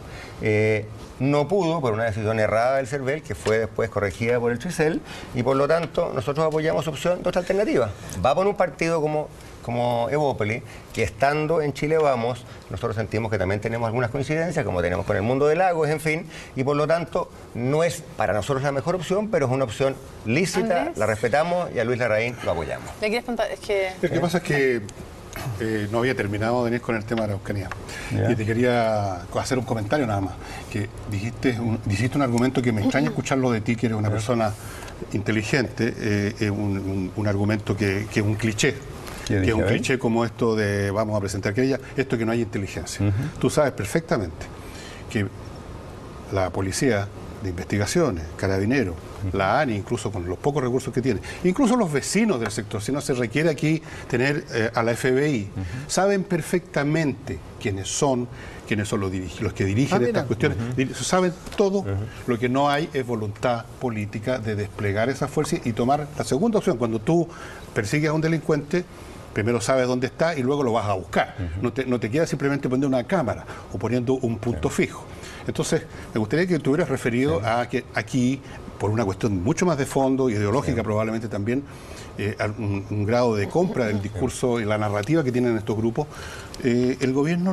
No pudo por una decisión errada del CERVEL, que fue después corregida por el Trisel, y por lo tanto nosotros apoyamos opción de otra alternativa. Va por un partido como Evópolis, que estando en Chile Vamos, nosotros sentimos que también tenemos algunas coincidencias, como tenemos con el mundo de Lagos, en fin, y por lo tanto no es para nosotros la mejor opción, pero es una opción lícita, Andrés, la respetamos y a Luis Larraín lo apoyamos. ¿Le quieres contar? Es que... Lo que pasa es que no había terminado, Denis, con el tema de la Araucanía. Ya. Y te quería hacer un comentario nada más. Que dijiste un argumento que me extraña escucharlo de ti, que eres una persona inteligente, un argumento que es un cliché. Que es un cliché como esto de vamos a presentar querella, esto que no hay inteligencia. Tú sabes perfectamente que la policía de investigaciones, Carabineros, la ANI, incluso con los pocos recursos que tiene, incluso los vecinos del sector, si no se requiere aquí tener a la FBI, saben perfectamente quiénes son los que dirigen estas cuestiones, saben todo. Lo que no hay es voluntad política de desplegar esa fuerza y tomar la segunda opción. Cuando tú persigues a un delincuente, primero sabes dónde está y luego lo vas a buscar. No te queda simplemente poniendo una cámara o poniendo un punto fijo. Entonces, me gustaría que te hubieras referido a que aquí, por una cuestión mucho más de fondo, ideológica probablemente también, un grado de compra del discurso y la narrativa que tienen estos grupos, el gobierno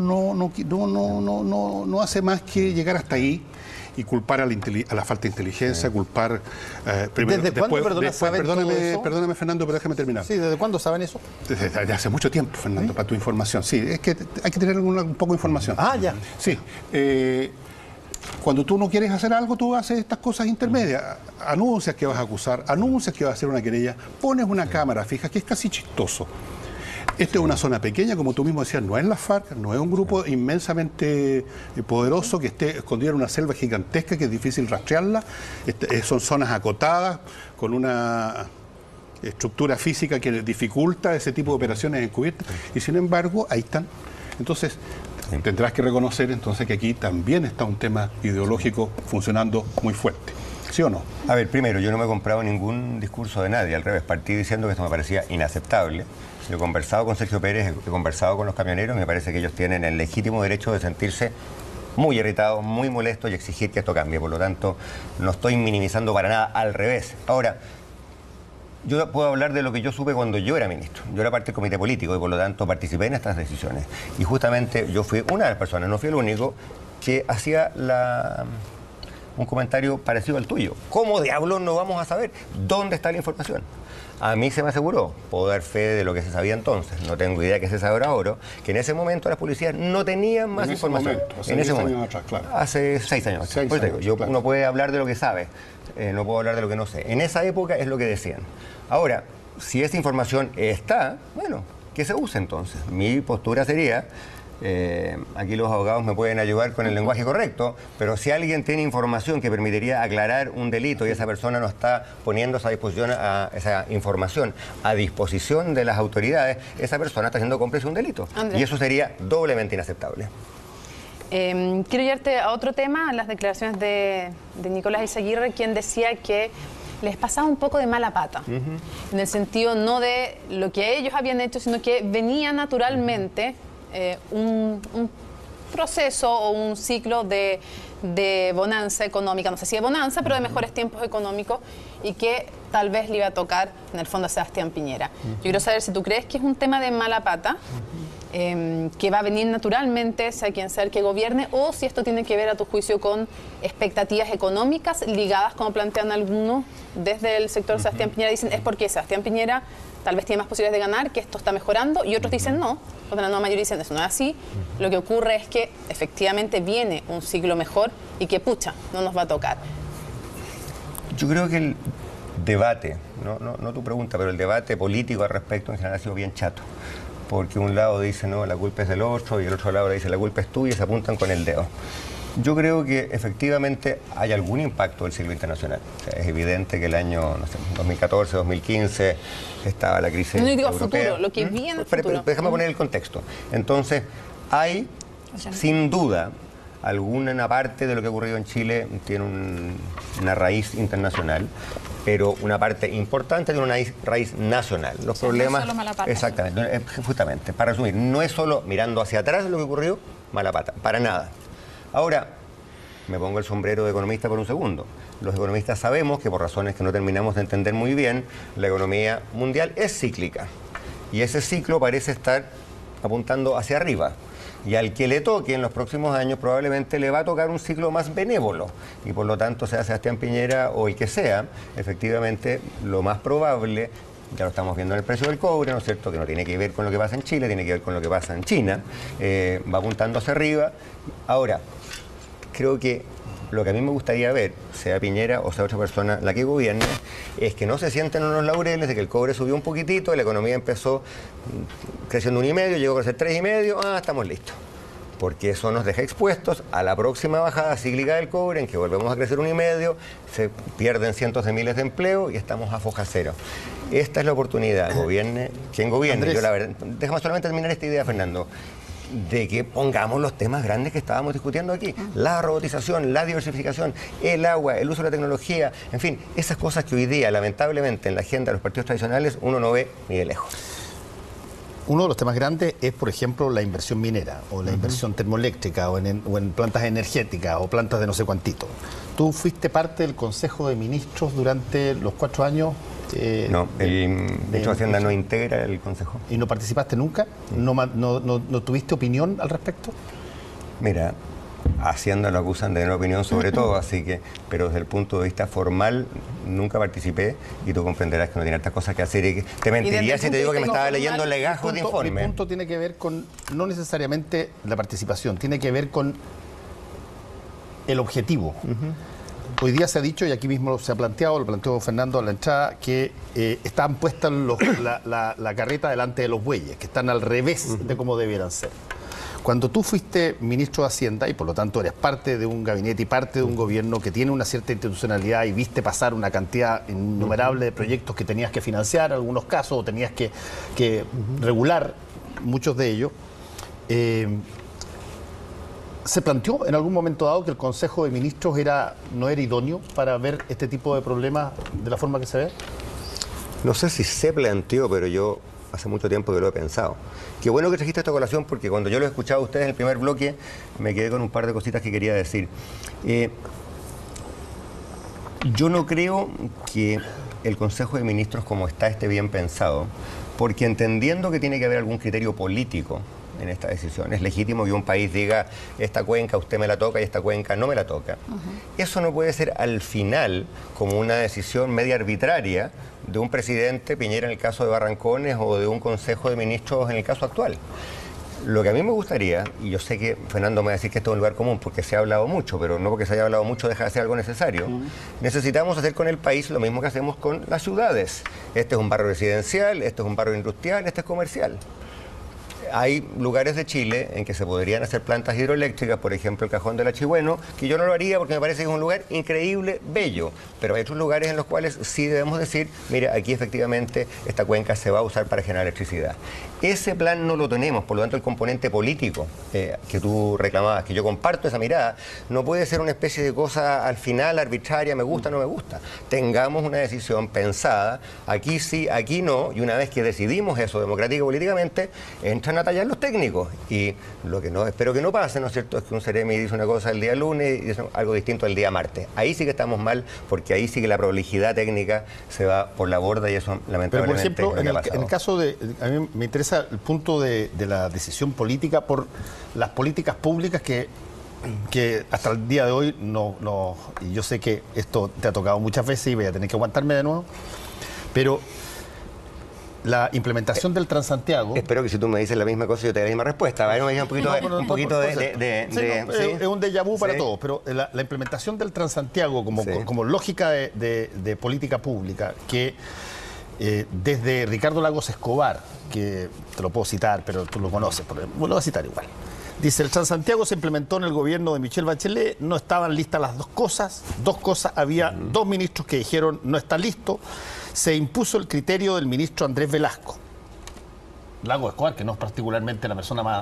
no hace más que llegar hasta ahí y culpar a la falta de inteligencia, culpar... primero, ¿Desde cuándo, perdóname, Fernando, pero déjame terminar. Sí, ¿desde cuándo saben eso? Desde hace mucho tiempo, Fernando, para tu información. Sí, es que hay que tener un poco de información. Ah, ya. Sí. Cuando tú no quieres hacer algo, tú haces estas cosas intermedias. Anuncias que vas a acusar, anuncias que vas a hacer una querella, pones una cámara fija, que es casi chistoso. Esta es una zona pequeña, como tú mismo decías, no es la FARC, no es un grupo inmensamente poderoso que esté escondido en una selva gigantesca que es difícil rastrearla. Son zonas acotadas, con una estructura física que dificulta ese tipo de operaciones encubiertas, y sin embargo, ahí están. Entonces, tendrás que reconocer entonces que aquí también está un tema ideológico funcionando muy fuerte. ¿Sí o no? A ver, primero, yo no me he comprado ningún discurso de nadie, al revés, partí diciendo que esto me parecía inaceptable. Yo he conversado con Sergio Pérez, he conversado con los camioneros, me parece que ellos tienen el legítimo derecho de sentirse muy irritados, muy molestos y exigir que esto cambie. Por lo tanto, no estoy minimizando para nada, al revés. Ahora, Yo puedo hablar de lo que yo supe cuando yo era ministro. Yo era parte del comité político y por lo tanto participé en estas decisiones. Y justamente yo fui una de las personas, no fui el único, que hacía un comentario parecido al tuyo. ¿Cómo diablos no vamos a saber dónde está la información? A mí se me aseguró, puedo dar fe de lo que se sabía entonces, no tengo idea que se sabrá ahora, que en ese momento las policías no tenían más información. En ese momento, atrás, claro. Hace 6 años. Claro. Uno puede hablar de lo que sabe, no puedo hablar de lo que no sé. En esa época es lo que decían. Ahora, si esa información está, bueno, que se use entonces. Mi postura sería... aquí los abogados me pueden ayudar con el lenguaje correcto, pero si alguien tiene información que permitiría aclarar un delito y esa persona no está poniendo esa información a disposición de las autoridades, esa persona está siendo cómplice de un delito. Andrés. Y eso sería doblemente inaceptable. Quiero llevarte a otro tema, las declaraciones de Nicolás Izaguirre, quien decía que les pasaba un poco de mala pata, en el sentido no de lo que ellos habían hecho, sino que venía naturalmente un proceso o un ciclo de bonanza económica, no sé si de bonanza, pero de mejores tiempos económicos, y que tal vez le iba a tocar en el fondo a Sebastián Piñera. Yo quiero saber si tú crees que es un tema de mala pata, que va a venir naturalmente, sea quien sea el que gobierne, o si esto tiene que ver, a tu juicio, con expectativas económicas ligadas, como plantean algunos desde el sector de Sebastián Piñera. Dicen, es porque Sebastián Piñera tal vez tiene más posibilidades de ganar, que esto está mejorando, y otros dicen no, cuando la nueva mayoría dicen eso no es así. Lo que ocurre es que efectivamente viene un ciclo mejor y que, pucha, no nos va a tocar. Yo creo que el debate, no tu pregunta, pero el debate político al respecto en general ha sido bien chato. Porque un lado dice, no, la culpa es del otro, y el otro lado dice, la culpa es tuya, y se apuntan con el dedo. Yo creo que efectivamente hay algún impacto del ciclo internacional. O sea, es evidente que el año, no sé, 2014, 2015, estaba la crisis europea. Futuro, lo que viene en futuro. Déjame poner el contexto. Entonces, hay, sin duda, alguna parte de lo que ha ocurrido en Chile tiene una raíz internacional, pero una parte importante tiene una raíz nacional. Los problemas... No es solo mala pata. Exactamente, justamente. Para resumir, no es solo mirando hacia atrás lo que ocurrió, mala pata, para nada. Ahora, me pongo el sombrero de economista por un segundo. Los economistas sabemos que por razones que no terminamos de entender muy bien, la economía mundial es cíclica. Y ese ciclo parece estar apuntando hacia arriba. Y al que le toque en los próximos años probablemente le va a tocar un ciclo más benévolo. Y por lo tanto, sea Sebastián Piñera o el que sea, efectivamente lo más probable, ya lo estamos viendo en el precio del cobre, ¿no es cierto?, que no tiene que ver con lo que pasa en Chile, tiene que ver con lo que pasa en China, va apuntando hacia arriba. Ahora, creo que lo que a mí me gustaría ver, sea Piñera o sea otra persona la que gobierne, es que no se sienten en los laureles de que el cobre subió un poquitito, la economía empezó creciendo 1,5, llegó a crecer 3,5, estamos listos. Porque eso nos deja expuestos a la próxima bajada cíclica del cobre, en que volvemos a crecer 1,5, se pierden cientos de miles de empleos y estamos a foja cero. Esta es la oportunidad, gobierne quien gobierne. Andrés. Yo, la verdad, déjame solamente terminar esta idea, Fernando, de que pongamos los temas grandes que estábamos discutiendo aquí. La robotización, la diversificación, el agua, el uso de la tecnología, en fin, esas cosas que hoy día, lamentablemente, en la agenda de los partidos tradicionales, uno no ve ni de lejos. Uno de los temas grandes es, por ejemplo, la inversión minera o la inversión termoeléctrica o en plantas energéticas o plantas de no sé cuantito. ¿Tú fuiste parte del Consejo de Ministros durante los 4 años? No, el ministro de Hacienda no integra el Consejo. ¿Y no participaste nunca? ¿No tuviste opinión al respecto? Mira, Hacienda lo acusan de tener opinión sobre todo, así que, pero desde el punto de vista formal nunca participé y tú comprenderás que no tiene hartas cosas que hacer y que te mentiría si te digo que me estaba leyendo legajos de informe. Mi punto tiene que ver con, no necesariamente la participación, tiene que ver con el objetivo. Hoy día se ha dicho, y aquí mismo se ha planteado, lo planteó Fernando a la entrada, que están puestas la carreta delante de los bueyes, que están al revés de cómo debieran ser. Cuando tú fuiste ministro de Hacienda y por lo tanto eres parte de un gabinete y parte de un gobierno que tiene una cierta institucionalidad y viste pasar una cantidad innumerable de proyectos que tenías que financiar, en algunos casos, o tenías que regular muchos de ellos, ¿se planteó en algún momento dado que el Consejo de Ministros no era idóneo para ver este tipo de problemas de la forma que se ve? No sé si se planteó, pero yo hace mucho tiempo que lo he pensado. Qué bueno que trajiste esta colación, porque cuando yo lo he escuchado a ustedes en el primer bloque, me quedé con un par de cositas que quería decir. Yo no creo que el Consejo de Ministros como está esté bien pensado, porque entendiendo que tiene que haber algún criterio político en esta decisión, es legítimo que un país diga, esta cuenca usted me la toca y esta cuenca no me la toca. Eso no puede ser al final como una decisión media arbitraria de un presidente, Piñera en el caso de Barrancones, o de un Consejo de Ministros en el caso actual. Lo que a mí me gustaría, y yo sé que Fernando me va a decir que esto es un lugar común porque se ha hablado mucho, pero no porque se haya hablado mucho deja de ser algo necesario, necesitamos hacer con el país lo mismo que hacemos con las ciudades. Este es un barrio residencial, este es un barrio industrial, este es comercial. Hay lugares de Chile en que se podrían hacer plantas hidroeléctricas, por ejemplo el Cajón del Achigüeno, que yo no lo haría porque me parece que es un lugar increíble, bello, pero hay otros lugares en los cuales sí debemos decir, mira, aquí efectivamente esta cuenca se va a usar para generar electricidad. Ese plan no lo tenemos, por lo tanto el componente político que tú reclamabas, que yo comparto esa mirada, no puede ser una especie de cosa al final arbitraria, me gusta, no me gusta. Tengamos una decisión pensada, aquí sí, aquí no, y una vez que decidimos eso democrático y políticamente, entran a tallar los técnicos. Y lo que no espero que no pase, ¿no es cierto?, es que un Ceremi dice una cosa el día lunes y dice algo distinto el día martes. Ahí sí que estamos mal, porque ahí sí que la prolijidad técnica se va por la borda y eso lamentablemente. Pero por ejemplo, en el caso de, a mí me interesa el punto de la decisión política por las políticas públicas que hasta el día de hoy y yo sé que esto te ha tocado muchas veces y voy a tener que aguantarme de nuevo, pero la implementación del Transantiago... Espero que si tú me dices la misma cosa yo te dé la misma respuesta. A ver, me diga un poquito es un déjà vu para todos, pero la implementación del Transantiago como lógica de política pública que desde Ricardo Lagos Escobar, que te lo puedo citar, pero tú lo conoces, lo voy a citar igual. Dice, el Transantiago se implementó en el gobierno de Michelle Bachelet, no estaban listas las dos cosas, había dos ministros que dijeron no está listo, se impuso el criterio del ministro Andrés Velasco. Lagos Escobar, que no es particularmente la persona más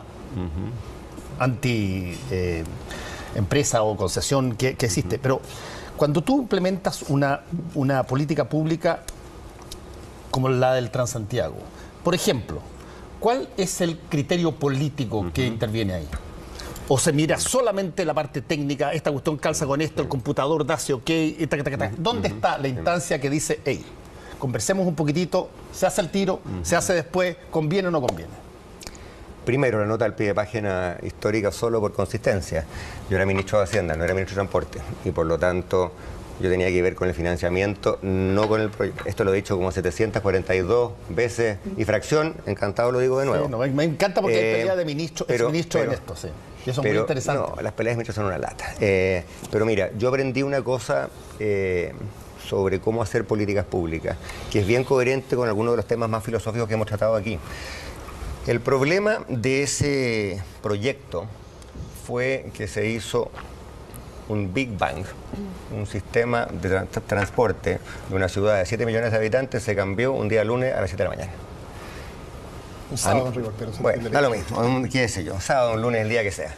anti empresa o concesión que existe, pero cuando tú implementas una política pública como la del Transantiago, por ejemplo, ¿cuál es el criterio político que interviene ahí? ¿O se mira solamente la parte técnica, esta cuestión calza con esto, el computador da ok, ¿dónde está la instancia que dice, hey, conversemos un poquitito, se hace el tiro, se hace después, conviene o no conviene? Primero, la nota al pie de página histórica solo por consistencia. Yo era ministro de Hacienda, no era ministro de Transporte, y por lo tanto yo tenía que ver con el financiamiento, no con el proyecto. Esto lo he dicho como 742 veces y fracción, encantado lo digo de nuevo. Sí, no, me encanta porque hay pelea de ministro, exministro en esto, sí. Y eso es muy interesante. No, las peleas de ministros son una lata. Pero mira, yo aprendí una cosa sobre cómo hacer políticas públicas, que es bien coherente con algunos de los temas más filosóficos que hemos tratado aquí. El problema de ese proyecto fue que se hizo un Big Bang, un sistema de transporte de una ciudad de 7 millones de habitantes se cambió un día lunes a las 7 de la mañana. Un sábado en rigor, pero bueno, da lo mismo, qué sé yo, sábado, un lunes, el día que sea.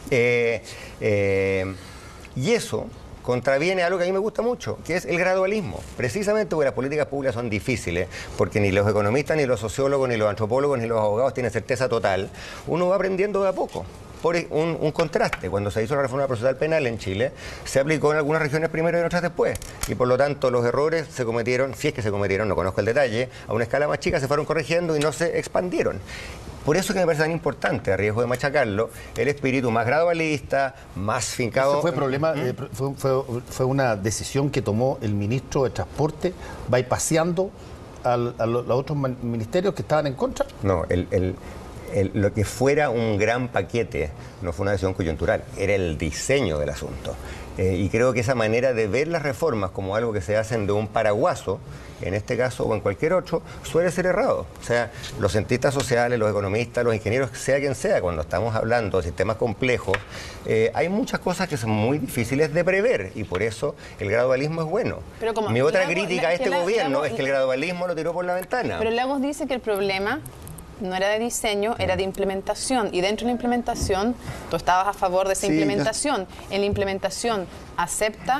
Y eso contraviene a algo que a mí me gusta mucho, que es el gradualismo. Precisamente porque las políticas públicas son difíciles, porque ni los economistas, ni los sociólogos, ni los antropólogos, ni los abogados tienen certeza total, uno va aprendiendo de a poco. Por un contraste, cuando se hizo la reforma procesal penal en Chile, se aplicó en algunas regiones primero y en otras después. Y por lo tanto los errores se cometieron, si es que se cometieron, no conozco el detalle, a una escala más chica se fueron corrigiendo y no se expandieron. Por eso que me parece tan importante, a riesgo de machacarlo, el espíritu más gradualista, más fincado... ¿Ese fue problema? ¿Fue una decisión que tomó el ministro de Transporte bypaseando a los otros ministerios que estaban en contra? No, lo que fuera un gran paquete no fue una decisión coyuntural, era el diseño del asunto. Y creo que esa manera de ver las reformas como algo que se hacen de un paraguaso, en este caso o en cualquier otro, suele ser errado. O sea, los cientistas sociales, los economistas, los ingenieros, sea quien sea, cuando estamos hablando de sistemas complejos, hay muchas cosas que son muy difíciles de prever y por eso el gradualismo es bueno. Mi otra crítica a este gobierno es que el gradualismo lo tiró por la ventana. Pero Lagos dice que el problema no era de diseño, era de implementación. Y dentro de la implementación, tú estabas a favor de esa implementación. En la implementación acepta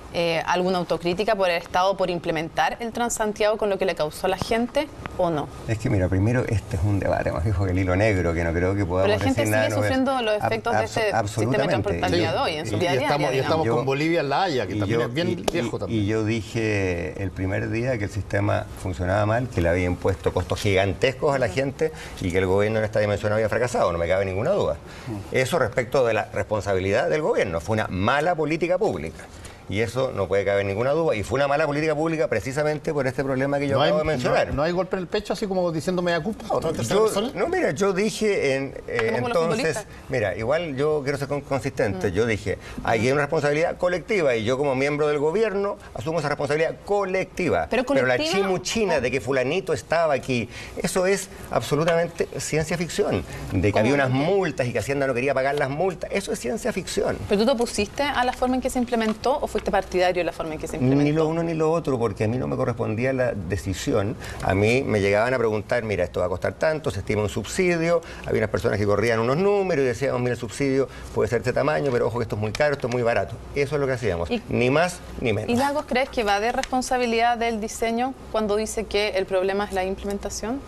alguna autocrítica por el Estado por implementar el Transantiago con lo que le causó a la gente o no? Es que mira, primero este es un debate más fijo que el hilo negro, que no creo que podamos Pero la gente decir nada. sigue sufriendo los efectos de este sistema de transporte al día de hoy, en su día a día. Y estamos con Bolivia en La Haya, que también es bien viejo también. Y yo dije el primer día que el sistema funcionaba mal, que le había impuesto costos gigantescos a la gente y que el gobierno en esta dimensión había fracasado, no me cabe ninguna duda. Eso respecto de la responsabilidad del gobierno, fue una mala política pública. Y eso no puede caber ninguna duda. Y fue una mala política pública precisamente por este problema que yo acabo de mencionar. No hay golpe en el pecho así como diciéndome a culpa. Mira, yo dije entonces, mira, igual yo quiero ser consistente. Yo dije, hay una responsabilidad colectiva y yo como miembro del gobierno asumo esa responsabilidad colectiva. Pero la chimuchina de que fulanito estaba aquí, eso es absolutamente ciencia ficción. De que había unas multas y que Hacienda no quería pagar las multas, eso es ciencia ficción. ¿Pero tú te opusiste a la forma en que se implementó o fuiste partidario de la forma en que se implementó? Ni lo uno ni lo otro, porque a mí no me correspondía la decisión. A mí me llegaban a preguntar, mira, esto va a costar tanto, se estima un subsidio. Había unas personas que corrían unos números y decíamos, mira, el subsidio puede ser de este tamaño, pero ojo que esto es muy caro, esto es muy barato. Eso es lo que hacíamos, ni más ni menos. ¿Y Lagos crees que va de responsabilidad del diseño cuando dice que el problema es la implementación?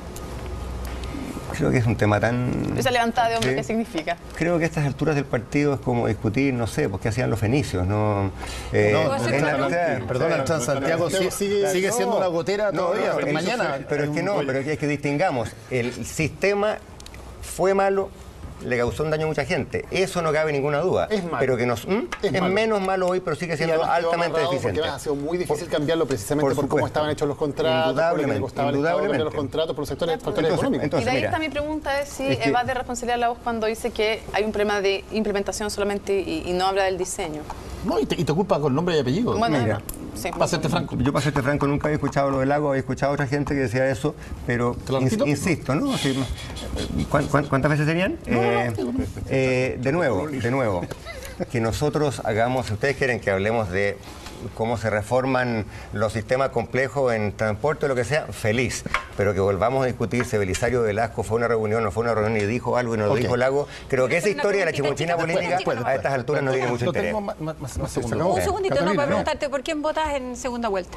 Creo que es un tema tan... Esa levantada de hombros, ¿sí? ¿Qué significa? Creo que a estas alturas del partido es como discutir, no sé, pues qué hacían los fenicios, ¿no? Perdón, el Transantiago sigue siendo una gotera todavía, mañana. Pero es que no, pero es que distingamos, el sistema fue malo, le causó un daño a mucha gente. Eso no cabe ninguna duda. Es malo. Pero que es menos malo hoy, pero sigue siendo altamente deficiente. Porque ha sido muy difícil cambiarlo precisamente por cómo estaban hechos los contratos, por lo que le costaba al Estado cambiar los contratos, por los sectores económicos. Y de ahí está mi pregunta, es si va de responsabilidad la voz cuando dice que hay un problema de implementación solamente y no habla del diseño. No, y te culpa con nombre y apellido. Bueno, mira, sí. Para serte franco. Yo, para serte franco, nunca había escuchado lo del lago, había escuchado a otra gente que decía eso, pero insisto, ¿no? Sí, ¿cuántas veces serían? De nuevo, que nosotros hagamos, si ustedes quieren que hablemos de cómo se reforman los sistemas complejos en transporte o lo que sea, feliz. Pero que volvamos a discutir si Belisario Velasco fue a una reunión, no fue a una reunión y dijo algo y no lo dijo Lago. Creo que esa historia de la chimuchina política a estas alturas no tiene mucho interés. Un segundito, no, para preguntarte, ¿por quién votas en segunda vuelta?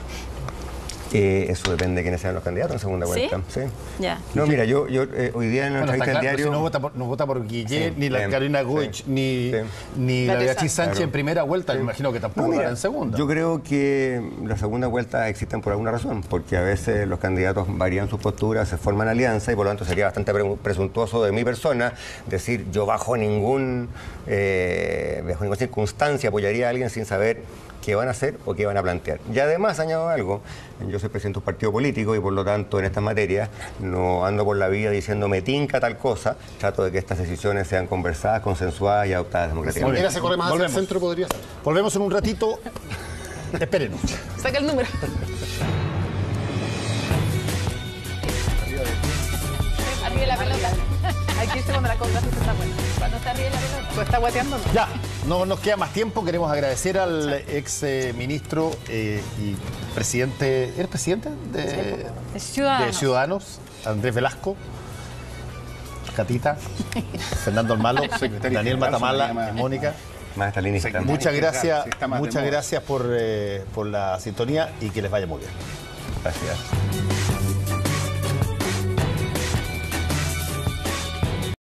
Eso depende de quiénes sean los candidatos en segunda vuelta. ¿Sí? Ya. No, mira, yo hoy día en nuestra entrevista al diario... Si no vota por Guillet, ni la Carolina Goich, ni la Beatriz Sánchez en primera vuelta, me imagino que tampoco votará en segunda. Yo creo que las segundas vueltas existen por alguna razón, porque a veces los candidatos varían sus posturas, se forman alianzas y por lo tanto sería bastante presuntuoso de mi persona decir yo bajo ninguna circunstancia apoyaría a alguien sin saber qué van a hacer o qué van a plantear. Y además añado algo, yo soy presidente de un partido político y por lo tanto en estas materias no ando por la vida diciendo me tinca tal cosa, trato de que estas decisiones sean conversadas, consensuadas y adoptadas democráticamente. Si se corre más hacia el centro, podría ser. Volvemos en un ratito, espérenos. Saca el número. Arriba la pelota. Hay que irse cuando la contra se está buena. Cuando está arriba la pelota. ¿Tú estás guateando? Ya, no nos queda más tiempo. Queremos agradecer al ex ministro y presidente. ¿Eres presidente de Ciudadanos? Andrés Velasco, Catita, Fernando Almalo, Daniel Matamala, Mónica. Muchas gracias por la sintonía y que les vaya muy bien. Gracias.